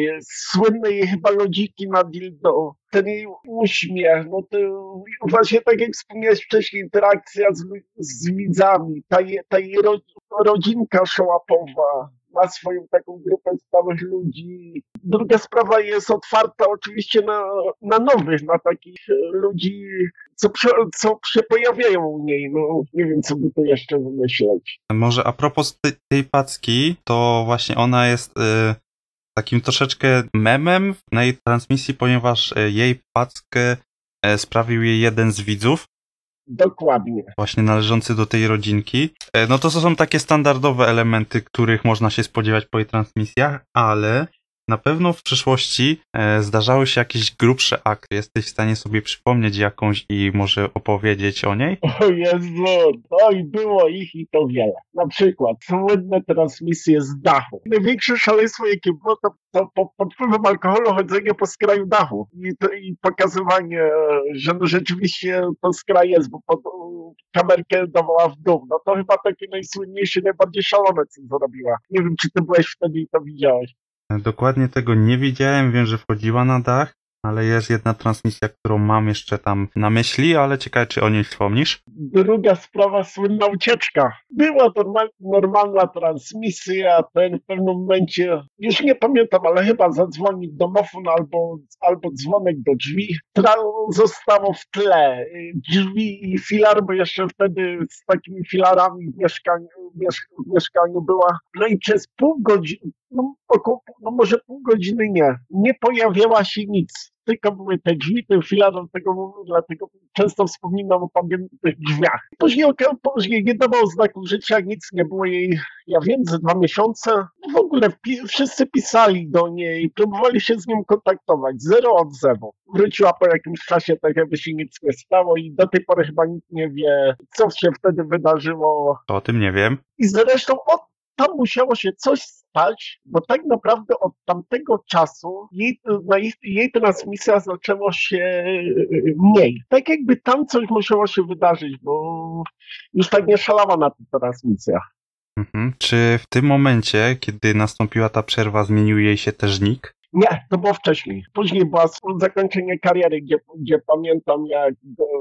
słynne jej chyba lodziki na dildo, ten jej uśmiech, no to właśnie tak jak wspomniałeś wcześniej, interakcja z, z widzami, ta, je, ta jej ro, rodzinka szołapowa, ma swoją taką grupę stałych ludzi. Druga sprawa jest otwarta oczywiście na, na nowych, na takich ludzi, co, co się pojawiają u niej. No nie wiem, co by to jeszcze wymyśleć. Może a propos tej, tej packi, to właśnie ona jest y, takim troszeczkę memem na jej transmisji, ponieważ y, jej packę y, sprawił jej jeden z widzów. Dokładnie. Właśnie należący do tej rodzinki. No to są takie standardowe elementy, których można się spodziewać po jej transmisjach, ale na pewno w przyszłości e, zdarzały się jakieś grubsze akty. Jesteś w stanie sobie przypomnieć jakąś i może opowiedzieć o niej? O Jezu, no i było ich i to wiele. Na przykład słynne transmisje z dachu. Największe szaleństwo, jakie było, to, to po, pod wpływem alkoholu chodzenie po skraju dachu i, to, i pokazywanie, że no rzeczywiście to skraj jest, bo pod, kamerkę dawała w dół. No to chyba takie najsłynniejsze, najbardziej szalone, co zrobiła. Nie wiem, czy ty byłeś wtedy i to widziałeś. Dokładnie tego nie widziałem, wiem, że wchodziła na dach, ale jest jedna transmisja, którą mam jeszcze tam na myśli, ale ciekawe, czy o niej wspomnisz? Druga sprawa, słynna ucieczka. Była normal, normalna transmisja, ten w pewnym momencie, już nie pamiętam, ale chyba zadzwonił domofon albo, albo dzwonek do drzwi. Tra- zostało w tle drzwi i filar, bo jeszcze wtedy z takimi filarami w mieszkaniu, miesz- w mieszkaniu była. No i przez pół godziny, no, około, no może pół godziny nie, nie pojawiała się nic. Tylko były te drzwi, ten filar, dlatego, dlatego często wspominam o pamiętnych drzwiach. Później, później nie dawało znaku życia, nic nie było jej, ja wiem, ze dwa miesiące. W ogóle pi- wszyscy pisali do niej, próbowali się z nią kontaktować, zero odzewu. Wróciła po jakimś czasie, tak jakby się nic nie stało i do tej pory chyba nikt nie wie, co się wtedy wydarzyło. To o tym nie wiem. I zresztą od tam musiało się coś stać, bo tak naprawdę od tamtego czasu jej, na jej, jej transmisja zaczęło się mniej. Tak jakby tam coś musiało się wydarzyć, bo już tak nie szalała na tych transmisjach. Mhm. Czy w tym momencie, kiedy nastąpiła ta przerwa, zmienił jej się też nick? Nie, to było wcześniej. Później było zakończenie kariery, gdzie, gdzie pamiętam jak...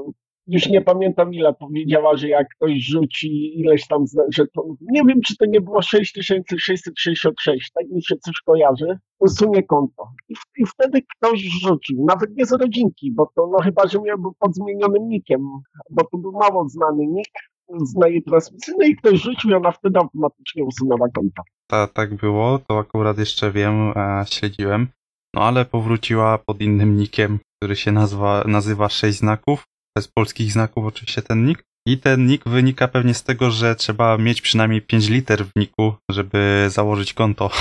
Już nie pamiętam ile powiedziała, że jak ktoś rzuci ileś tam, że to, nie wiem czy to nie było sześć tysięcy sześćset sześćdziesiąt sześć, tak mi się coś kojarzy, usunie konto. I, I wtedy ktoś rzucił, nawet nie z rodzinki, bo to no chyba, że miał był pod zmienionym nickiem, bo to był mało znany nick z jej transmisji, no i ktoś rzucił i ona wtedy automatycznie usunęła konto. Ta, tak było, to akurat jeszcze wiem, e, śledziłem, no ale powróciła pod innym nickiem, który się nazwa, nazywa sześć znaków. Bez polskich znaków oczywiście ten nick. I ten nick wynika pewnie z tego, że trzeba mieć przynajmniej pięć liter w nicku, żeby założyć konto.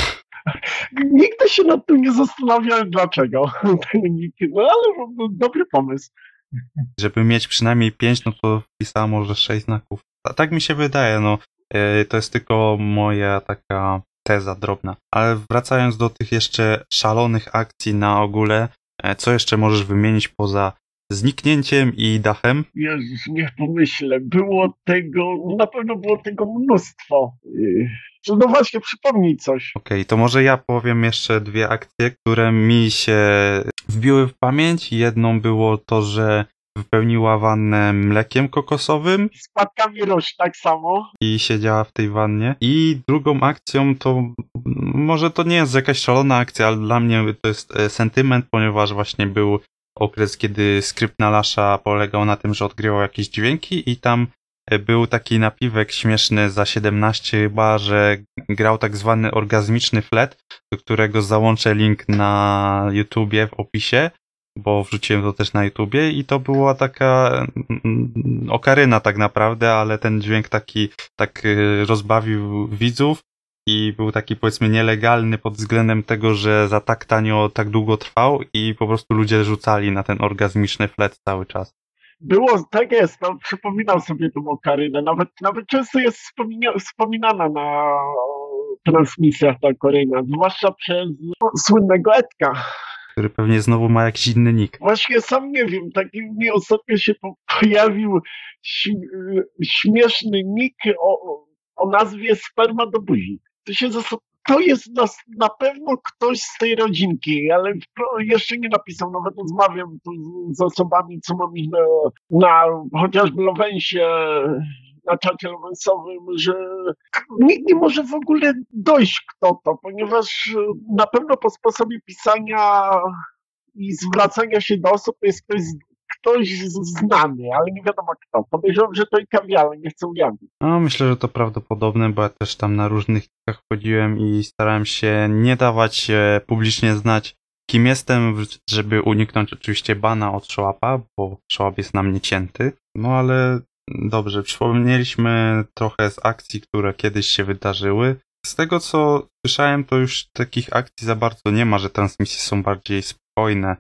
Nigdy się nad tym nie zastanawiałem, dlaczego ten nick, no ale dobry pomysł. Żeby mieć przynajmniej pięć, no to wpisała może sześć znaków. A tak mi się wydaje, no yy, to jest tylko moja taka teza drobna. Ale wracając do tych jeszcze szalonych akcji na ogóle, yy, co jeszcze możesz wymienić poza zniknięciem i dachem? Jezus, niech pomyślę. Było tego, na pewno było tego mnóstwo. No właśnie, przypomnij coś. Okej, okay, to może ja powiem jeszcze dwie akcje, które mi się wbiły w pamięć. Jedną było to, że wypełniła wannę mlekiem kokosowym. Z płatkami roś tak samo. I siedziała w tej wannie. I drugą akcją to, może to nie jest jakaś szalona akcja, ale dla mnie to jest sentyment, ponieważ właśnie był okres, kiedy skrypt Nalasza polegał na tym, że odgrywał jakieś dźwięki i tam był taki napiwek śmieszny za siedemnaście chyba, że grał tak zwany orgazmiczny flet, do którego załączę link na YouTubie w opisie, bo wrzuciłem to też na YouTubie i to była taka okaryna tak naprawdę, ale ten dźwięk taki tak rozbawił widzów i był taki powiedzmy nielegalny pod względem tego, że za tak tanio tak długo trwał i po prostu ludzie rzucali na ten orgazmiczny flet cały czas. Było, tak jest, no, przypominam sobie tą okarynę, nawet, nawet często jest wspomina, wspominana na transmisjach ta okaryna, zwłaszcza przez słynnego Edka. Który pewnie znowu ma jakiś inny nick. Właśnie sam nie wiem, taki mi ostatnio się pojawił śmieszny nick o, o nazwie Sperma do buzi. To, się to jest na, na pewno ktoś z tej rodzinki, ale jeszcze nie napisał, nawet rozmawiam tu z osobami, co mam ich na, na chociażby Lowensie, na czacie lowensowym, że nikt nie może w ogóle dojść kto to, ponieważ na pewno po sposobie pisania i zwracania się do osób jest ktoś, ktoś znany, ale nie wiadomo kto. Podejrzewam, że to i kawiarnia, nie chcę ujawnić. No, myślę, że to prawdopodobne, bo ja też tam na różnych klikach chodziłem i starałem się nie dawać e, publicznie znać, kim jestem, żeby uniknąć oczywiście bana od Shołapa, bo Shołap jest na mnie cięty. No ale dobrze, przypomnieliśmy trochę z akcji, które kiedyś się wydarzyły. Z tego, co słyszałem, to już takich akcji za bardzo nie ma, że transmisje są bardziej spokojne.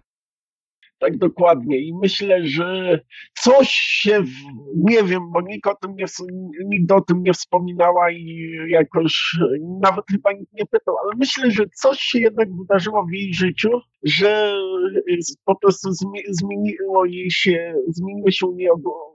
Tak, dokładnie. I myślę, że coś się, w, nie wiem, bo nikt o tym nie, nikt o tym nie wspominała i jakoś nawet chyba nikt nie pytał, ale myślę, że coś się jednak wydarzyło w jej życiu, że po prostu zmieniło jej się, zmieniły się u niej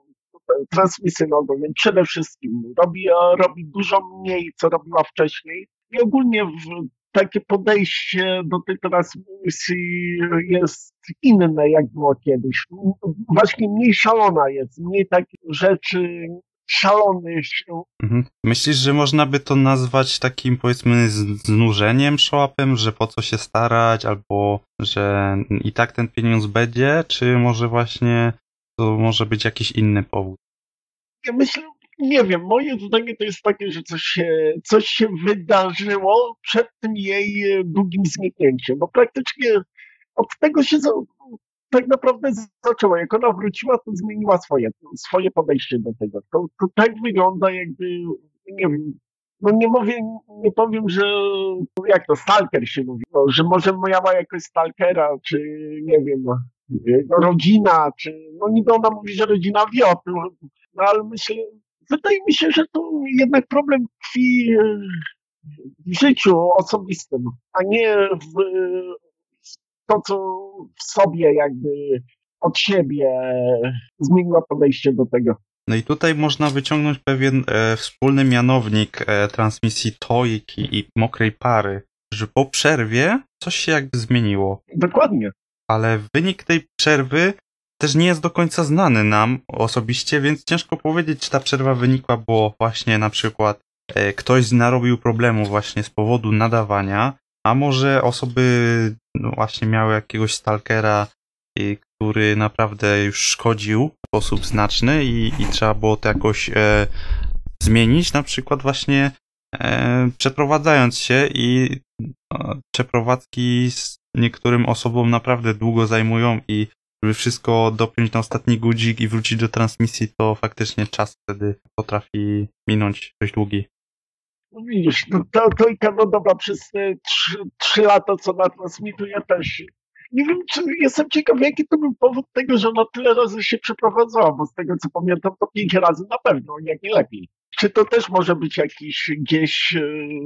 transmisje na ogólnie. Przede wszystkim robi, robi dużo mniej, co robiła wcześniej i ogólnie w, takie podejście do tej transmisji jest inne, jak było kiedyś. Właśnie mniej szalona jest, mniej takich rzeczy szalonych. Mhm. Myślisz, że można by to nazwać takim, powiedzmy, znużeniem Shołapem, że po co się starać, albo że i tak ten pieniądz będzie, czy może właśnie to może być jakiś inny powód? Ja myślę, nie wiem, moje zdanie to jest takie, że coś się, coś się wydarzyło przed tym jej długim zniknięciem, bo praktycznie od tego się za, tak naprawdę zaczęło. Jak ona wróciła, to zmieniła swoje, swoje podejście do tego. To, to tak wygląda, jakby, nie wiem, no nie mówię, nie powiem, że jak to, stalker się mówi, no, że może miała jakoś stalkera, czy nie wiem, no, rodzina, czy, no niby ona mówi, że rodzina wie o tym, no ale myślę, wydaje mi się, że to jednak problem tkwi w życiu osobistym, a nie w to, co w sobie jakby od siebie zmieniła podejście do tego. No i tutaj można wyciągnąć pewien e, wspólny mianownik e, transmisji Tojki i Mokrej Pary, że po przerwie coś się jakby zmieniło. Dokładnie. Ale wynik tej przerwy też nie jest do końca znany nam osobiście, więc ciężko powiedzieć, czy ta przerwa wynikła, bo właśnie na przykład e, ktoś narobił problemu właśnie z powodu nadawania, a może osoby no właśnie miały jakiegoś stalkera, i, który naprawdę już szkodził w sposób znaczny i, i trzeba było to jakoś e, zmienić, na przykład właśnie e, przeprowadzając się i e, przeprowadzki z niektórym osobom naprawdę długo zajmują i żeby wszystko dopiąć na ostatni guzik i wrócić do transmisji, to faktycznie czas wtedy potrafi minąć dość długi. No widzisz, to, to, to i no dobra, przez te trzy, trzy lata, co na transmituję też. Nie wiem, czy jestem ciekaw, jaki to był powód tego, że ona tyle razy się przeprowadzała, bo z tego, co pamiętam, to pięć razy na pewno, jak nie lepiej. Czy to też może być jakiś gdzieś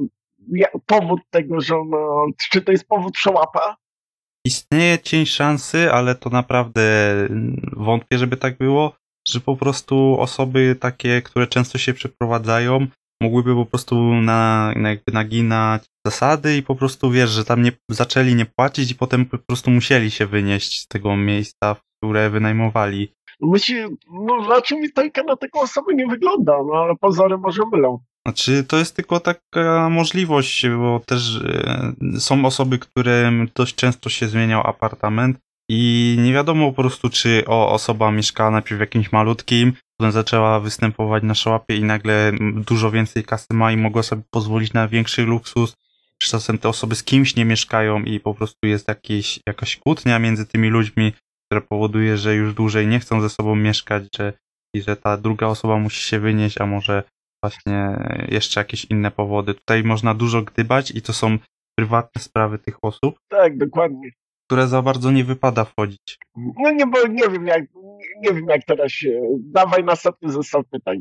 e, powód tego, że ona, czy to jest powód Shołapa? Istnieje cień szansy, ale to naprawdę wątpię, żeby tak było, że po prostu osoby takie, które często się przeprowadzają, mogłyby po prostu na, na jakby naginać zasady i po prostu wiesz, że tam nie zaczęli nie płacić i potem po prostu musieli się wynieść z tego miejsca, które wynajmowali. Myślę, no raczej mi Tojka na taką osobę nie wygląda, no ale pozory może mylą. Znaczy, to jest tylko taka możliwość, bo też e, są osoby, którym dość często się zmieniał apartament i nie wiadomo po prostu, czy o, osoba mieszkała najpierw w jakimś malutkim, potem zaczęła występować na Shołapie i nagle dużo więcej kasy ma i mogła sobie pozwolić na większy luksus. Czy czasem te osoby z kimś nie mieszkają i po prostu jest jakieś, jakaś kłótnia między tymi ludźmi, która powoduje, że już dłużej nie chcą ze sobą mieszkać, że, i że ta druga osoba musi się wynieść, a może właśnie jeszcze jakieś inne powody. Tutaj można dużo gdybać i to są prywatne sprawy tych osób, Tak, dokładnie. które za bardzo nie wypada wchodzić. No nie, bo nie wiem jak, nie wiem jak teraz się... Dawaj następny zestaw pytań.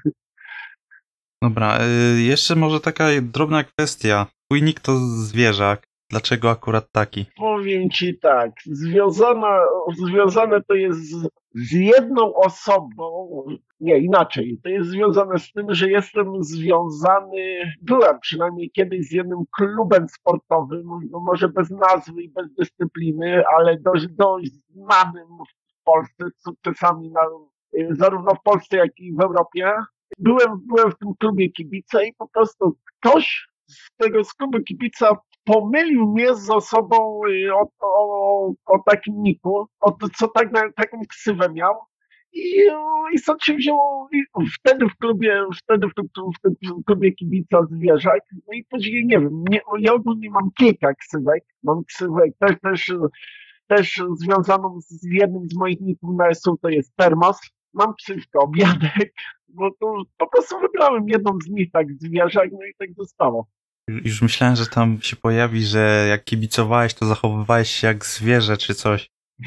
Dobra, y, jeszcze może taka drobna kwestia. Twój nick to zwierzak. Dlaczego akurat taki? Powiem ci tak, związana, związane to jest z, z jedną osobą, nie inaczej, to jest związane z tym, że jestem związany, byłem przynajmniej kiedyś z jednym klubem sportowym, no może bez nazwy i bez dyscypliny, ale dość, dość znanym w Polsce, z sukcesami na, zarówno w Polsce, jak i w Europie. Byłem, byłem w tym klubie kibica i po prostu ktoś z tego z klubu kibica pomylił mnie z osobą y, o, o, o takim niku, o to, co tak, na, taką ksywę miał. I, i stąd się wzięło i wtedy w klubie, wtedy w tym, w tym klubie kibica zwierzak. No i później nie wiem, nie, ja ogólnie mam kilka ksywek. Mam ksywek też, też, też związaną z jednym z moich ników na S U, to jest Termos. Mam ksywkę Obiadek, bo to po prostu wybrałem jedną z nich, tak zwierzak, no i tak zostało. Już myślałem, że tam się pojawi, że jak kibicowałeś, to zachowywałeś się jak zwierzę czy coś.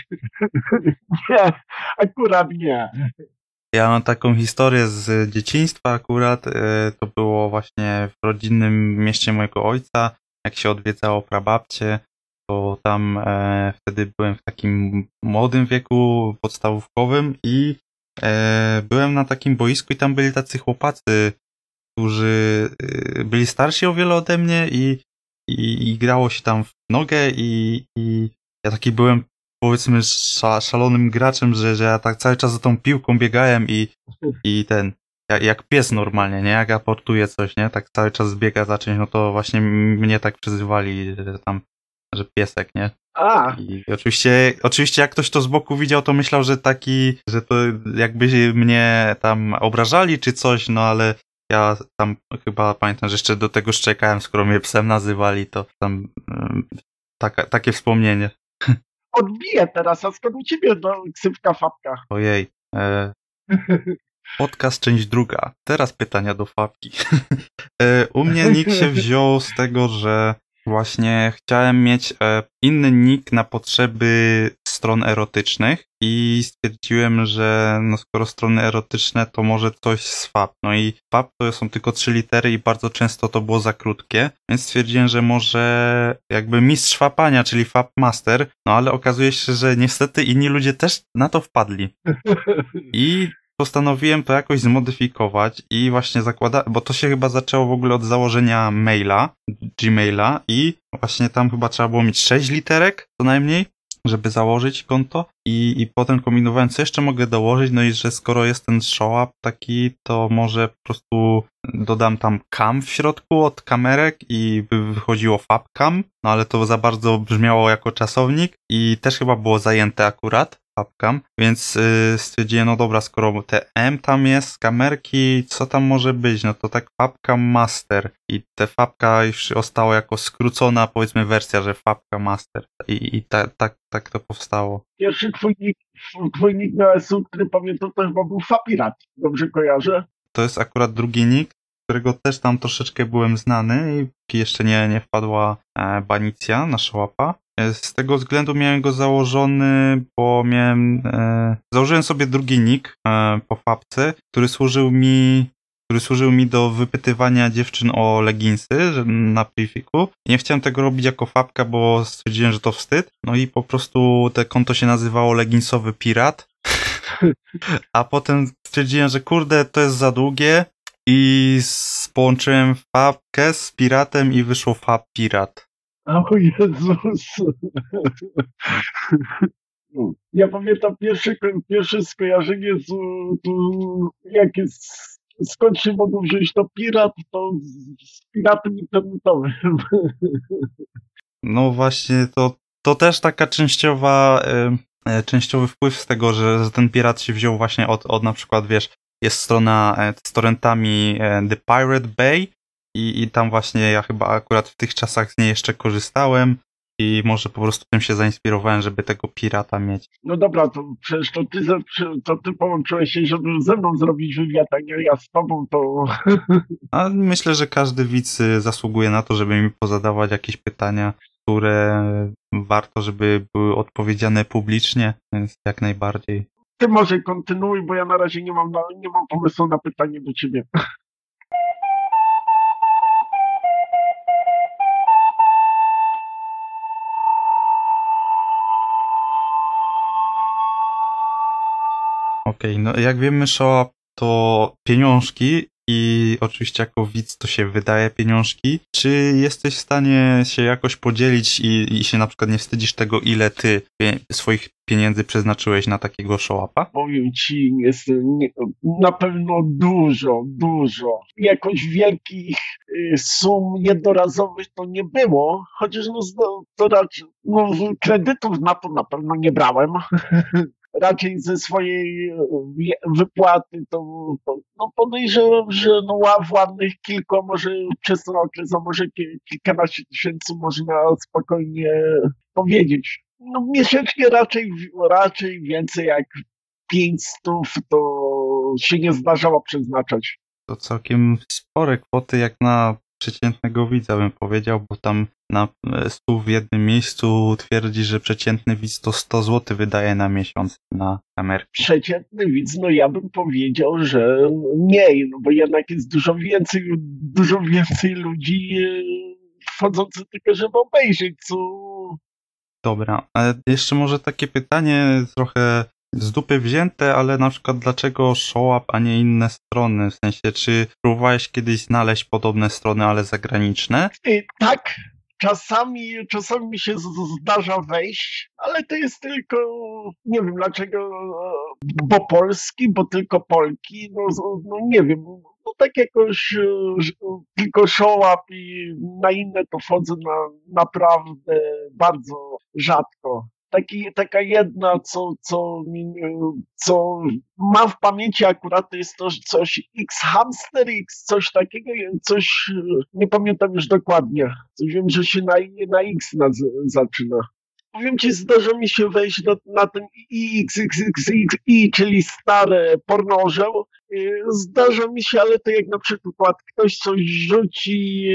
Nie, akurat nie. Ja mam taką historię z dzieciństwa akurat. To było właśnie w rodzinnym mieście mojego ojca. Jak się odwiedzało prababcie, to tam e, wtedy byłem w takim młodym wieku podstawówkowym i e, byłem na takim boisku i tam byli tacy chłopacy, którzy e, byli starsi o wiele ode mnie i, i, i grało się tam w nogę i, i ja taki byłem, powiedzmy, sza, szalonym graczem, że, że ja tak cały czas za tą piłką biegałem i, i ten, jak, jak pies normalnie, nie? Jak aportuje coś, nie? Tak cały czas biega za czymś, no to właśnie mnie tak przyzywali, że tam, że piesek, nie? A, I oczywiście, oczywiście jak ktoś to z boku widział, to myślał, że taki, że to jakby mnie tam obrażali czy coś, no ale ja tam chyba pamiętam, że jeszcze do tego szczekałem, skoro mnie psem nazywali, to tam um, taka, takie wspomnienie. odbiję teraz, a skąd u ciebie do ksywka Fabka? Ojej. E, podcast część druga. Teraz pytania do Fabki. e, u mnie nick się wziął z tego, że właśnie chciałem mieć e, inny nick na potrzeby stron erotycznych i stwierdziłem, że no skoro strony erotyczne, to może coś z Fab. No i Fab to są tylko trzy litery i bardzo często to było za krótkie, więc stwierdziłem, że może jakby mistrz fapania, czyli Fab Master, no ale okazuje się, że niestety inni ludzie też na to wpadli. I postanowiłem to jakoś zmodyfikować i właśnie zakłada, bo to się chyba zaczęło w ogóle od założenia maila, Gmaila i właśnie tam chyba trzeba było mieć sześć literek co najmniej, żeby założyć konto i, i potem kombinowałem, co jeszcze mogę dołożyć, no i że skoro jest ten show up taki, to może po prostu dodam tam cam w środku od kamerek i by wychodziło fabcam, no ale to za bardzo brzmiało jako czasownik i też chyba było zajęte akurat fabcam, więc yy, stwierdziłem, no dobra, skoro te M tam jest, kamerki, co tam może być, no to tak fabcam master i te fabka już zostało jako skrócona, powiedzmy, wersja, że fabcam master i, i tak tak tak to powstało. Pierwszy twój nick, twój nick na S U, który pamiętam, to chyba był Fapirat. Dobrze kojarzę? To jest akurat drugi nick, którego też tam troszeczkę byłem znany i jeszcze nie, nie wpadła e, banicja na szłapa. Z tego względu miałem go założony, bo miałem, e, założyłem sobie drugi nick e, po fabce, który służył mi, który służył mi do wypytywania dziewczyn o leginsy że, na plifiku. I nie chciałem tego robić jako fabka, bo stwierdziłem, że to wstyd. No i po prostu te konto się nazywało Leginsowy Pirat. A potem stwierdziłem, że kurde, to jest za długie i połączyłem fabkę z piratem i wyszło Fab Pirat. O Jezus. Ja pamiętam pierwsze, pierwsze skojarzenie z, tu, jak jest, skąd się mogą wziąć to pirat, to z, z piratem internetowym. No właśnie, to, to też taka częściowa, e, częściowy wpływ z tego, że, że ten pirat się wziął właśnie od, od na przykład, wiesz, jest strona e, z torrentami e, The Pirate Bay i, i tam właśnie ja chyba akurat w tych czasach z niej jeszcze korzystałem i może po prostu tym się zainspirowałem, żeby tego pirata mieć. No dobra, to przecież to ty, ze- to ty połączyłeś się, żeby ze mną zrobić wywiad, a nie ja z tobą, to... A myślę, że każdy widz y, zasługuje na to, żeby mi pozadawać jakieś pytania, które warto, żeby były odpowiedziane publicznie, więc jak najbardziej. Ty może kontynuuj, bo ja na razie nie mam, na, nie mam pomysłu na pytanie do ciebie. Okej, no jak wiemy, show up to pieniążki i oczywiście jako widz to się wydaje pieniążki. Czy jesteś w stanie się jakoś podzielić i, i się na przykład nie wstydzisz tego, ile ty pie swoich pieniędzy przeznaczyłeś na takiego show upa? Powiem ci, jest nie, na pewno dużo, dużo. Jakoś wielkich y, sum jednorazowych to nie było, chociaż no, no, to raczej, no, kredytów na to na pewno nie brałem. Raczej ze swojej e, wie- wypłaty to, to no podejrzewam, że no ła- w ładnych kilku, a może przez ten okres, a może ki- kilkanaście tysięcy można spokojnie powiedzieć. No miesięcznie raczej, raczej więcej jak pięć stów to się nie zdarzało przeznaczać. To całkiem spore kwoty jak na przeciętnego widza bym powiedział, bo tam na e, stu w jednym miejscu twierdzi, że przeciętny widz to sto złotych wydaje na miesiąc na kamerkę. Przeciętny widz, no ja bym powiedział, że mniej, no bo jednak jest dużo więcej, dużo więcej ludzi e, wchodzących tylko, żeby obejrzeć, co... Dobra, ale jeszcze może takie pytanie trochę z dupy wzięte, ale na przykład dlaczego show up, a nie inne strony? W sensie, czy próbowałeś kiedyś znaleźć podobne strony, ale zagraniczne? I tak, czasami, czasami mi się z- zdarza wejść, ale to jest tylko, nie wiem dlaczego, e, bo Polski, bo tylko Polki, no, z- no nie wiem, no tak jakoś e, że- tylko show up i na inne to wchodzę na, naprawdę bardzo rzadko. Taki, taka jedna, co, co, mi, e, co mam w pamięci akurat, to jest to że coś X-Hamster, X, coś takiego, coś, e, nie pamiętam już dokładnie. Wiem, że się na, na X naz, zaczyna. Powiem ci, zdarza mi się wejść na, na ten X, X, X, X, I, czyli stare pornożeł. Y, Zdarza mi się, ale to jak na przykład ktoś coś rzuci,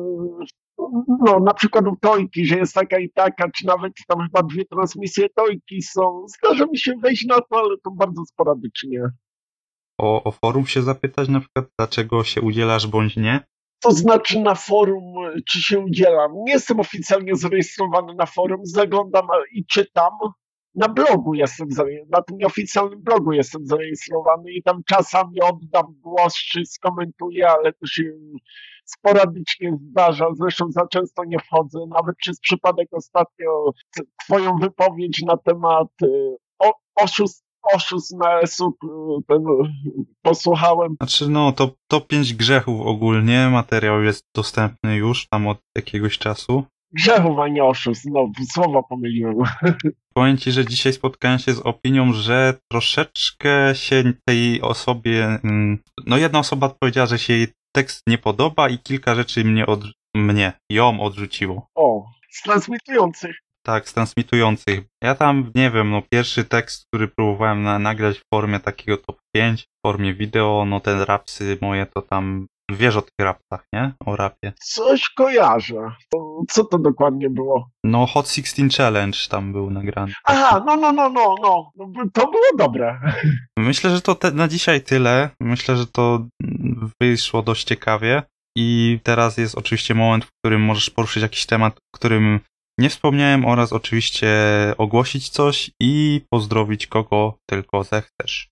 y, no na przykład u Tojki, że jest taka i taka, czy nawet tam chyba dwie transmisje Tojki są. Zdarza mi się wejść na to, ale to bardzo sporadycznie. O, o forum się zapytać na przykład, dlaczego się udzielasz bądź nie? To znaczy na forum, y, czy się udzielam. Nie jestem oficjalnie zarejestrowany na forum, zaglądam a- i czytam. Na blogu jestem, zare- na tym nieoficjalnym blogu jestem zarejestrowany i tam czasami oddam głos, czy skomentuję, ale to się sporadycznie zdarza. Zresztą za często nie wchodzę. Nawet przez przypadek ostatnio t- twoją wypowiedź na temat y, o, oszustw, oszustw na S U y, ten, y, posłuchałem. Znaczy no, to, to pięć grzechów ogólnie, materiał jest dostępny już tam od jakiegoś czasu. Grzechów, a nie oszustw. No, słowa pomyliłem. Powiem ci, że dzisiaj spotkałem się z opinią, że troszeczkę się tej osobie, mm, no jedna osoba powiedziała, że się jej tekst nie podoba i kilka rzeczy mnie, od, mnie ją odrzuciło. O, z transmitujących. Tak, z transmitujących. Ja tam, nie wiem, no pierwszy tekst, który próbowałem na, nagrać w formie takiego top pięć, w formie wideo, no te rapsy moje to tam, wiesz o tych rapsach, nie? O rapie. Coś kojarzę. To, co to dokładnie było? No Hot szesnaście Challenge tam był nagrany. Aha, no, no, no, no, no. No, to było dobre. Myślę, że to te, na dzisiaj tyle. Myślę, że to mm, wyszło dość ciekawie. I teraz jest oczywiście moment, w którym możesz poruszyć jakiś temat, o którym nie wspomniałem, oraz oczywiście ogłosić coś i pozdrowić kogo tylko zechcesz.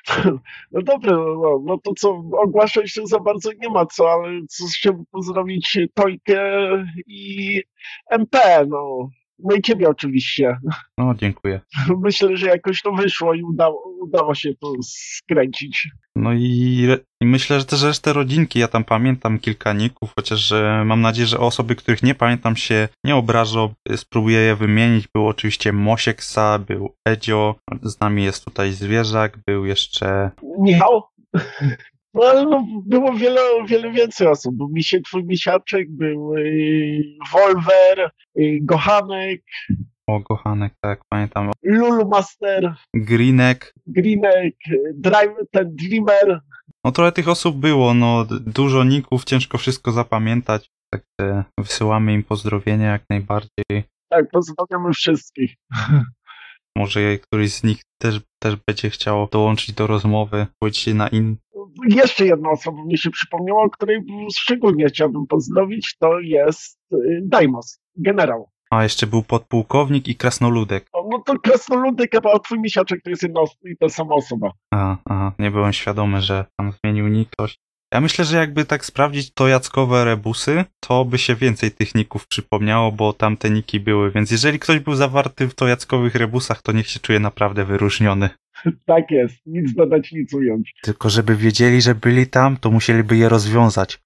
No dobra, no, no to co, ogłaszać się za bardzo nie ma co, ale co chciałbym pozdrowić Tojkę i M P, no. No i ciebie oczywiście. No, dziękuję. Myślę, że jakoś to wyszło i udało, udało się to skręcić. No i, re- i myślę, że też resztę rodzinki, ja tam pamiętam kilka ników, chociaż e, mam nadzieję, że osoby, których nie pamiętam, się nie obrażą. Spróbuję je wymienić. Był oczywiście Mosieksa, był Edzio, z nami jest tutaj Zwierzak, był jeszcze Michał? No ale no, było wiele, wiele więcej osób. Był Misiek, twój Misiaczek, był yy, Wolver, yy, Gochanek, O, Gochanek, tak, pamiętam. Lulu Master, Greenek. Greenek, yy, Drive, ten Dreamer. No trochę tych osób było, no d- dużo ników, ciężko wszystko zapamiętać. Także wysyłamy im pozdrowienia jak najbardziej. Tak, pozdrawiamy wszystkich. Może któryś z nich też, też będzie chciał dołączyć do rozmowy, pójść na in... Jeszcze jedna osoba mi się przypomniała, o której szczególnie chciałbym pozdrowić, to jest yy, Daimos, generał. A jeszcze był podpułkownik i krasnoludek. O, no to Krasnoludek, a twój Misiaczek to jest jedna os- i ta sama osoba. A, a, nie byłem świadomy, że tam zmienił nick ktoś. Ja myślę, że jakby tak sprawdzić to jackowe rebusy, to by się więcej tych ników przypomniało, bo tam te niki były, więc jeżeli ktoś był zawarty w to jackowych rebusach, to niech się czuje naprawdę wyróżniony. Tak jest, nic dodać, nic ująć. Tylko żeby wiedzieli, że byli tam, to musieliby je rozwiązać.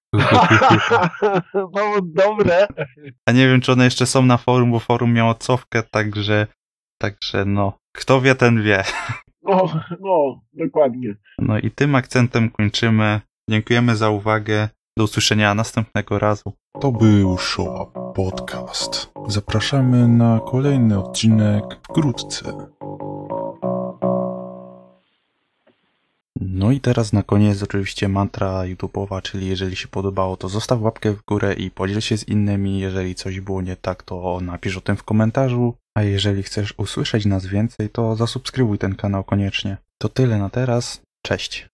No dobre. A nie wiem, czy one jeszcze są na forum, bo forum miało cofkę, także, także no, kto wie, ten wie. No, no, dokładnie. No i tym akcentem kończymy. Dziękujemy za uwagę. Do usłyszenia następnego razu. To był Show Up Podcast. Zapraszamy na kolejny odcinek wkrótce. No i teraz na koniec oczywiście mantra YouTube'owa, czyli jeżeli się podobało, to zostaw łapkę w górę i podziel się z innymi. Jeżeli coś było nie tak, to napisz o tym w komentarzu. A jeżeli chcesz usłyszeć nas więcej, to zasubskrybuj ten kanał koniecznie. To tyle na teraz. Cześć.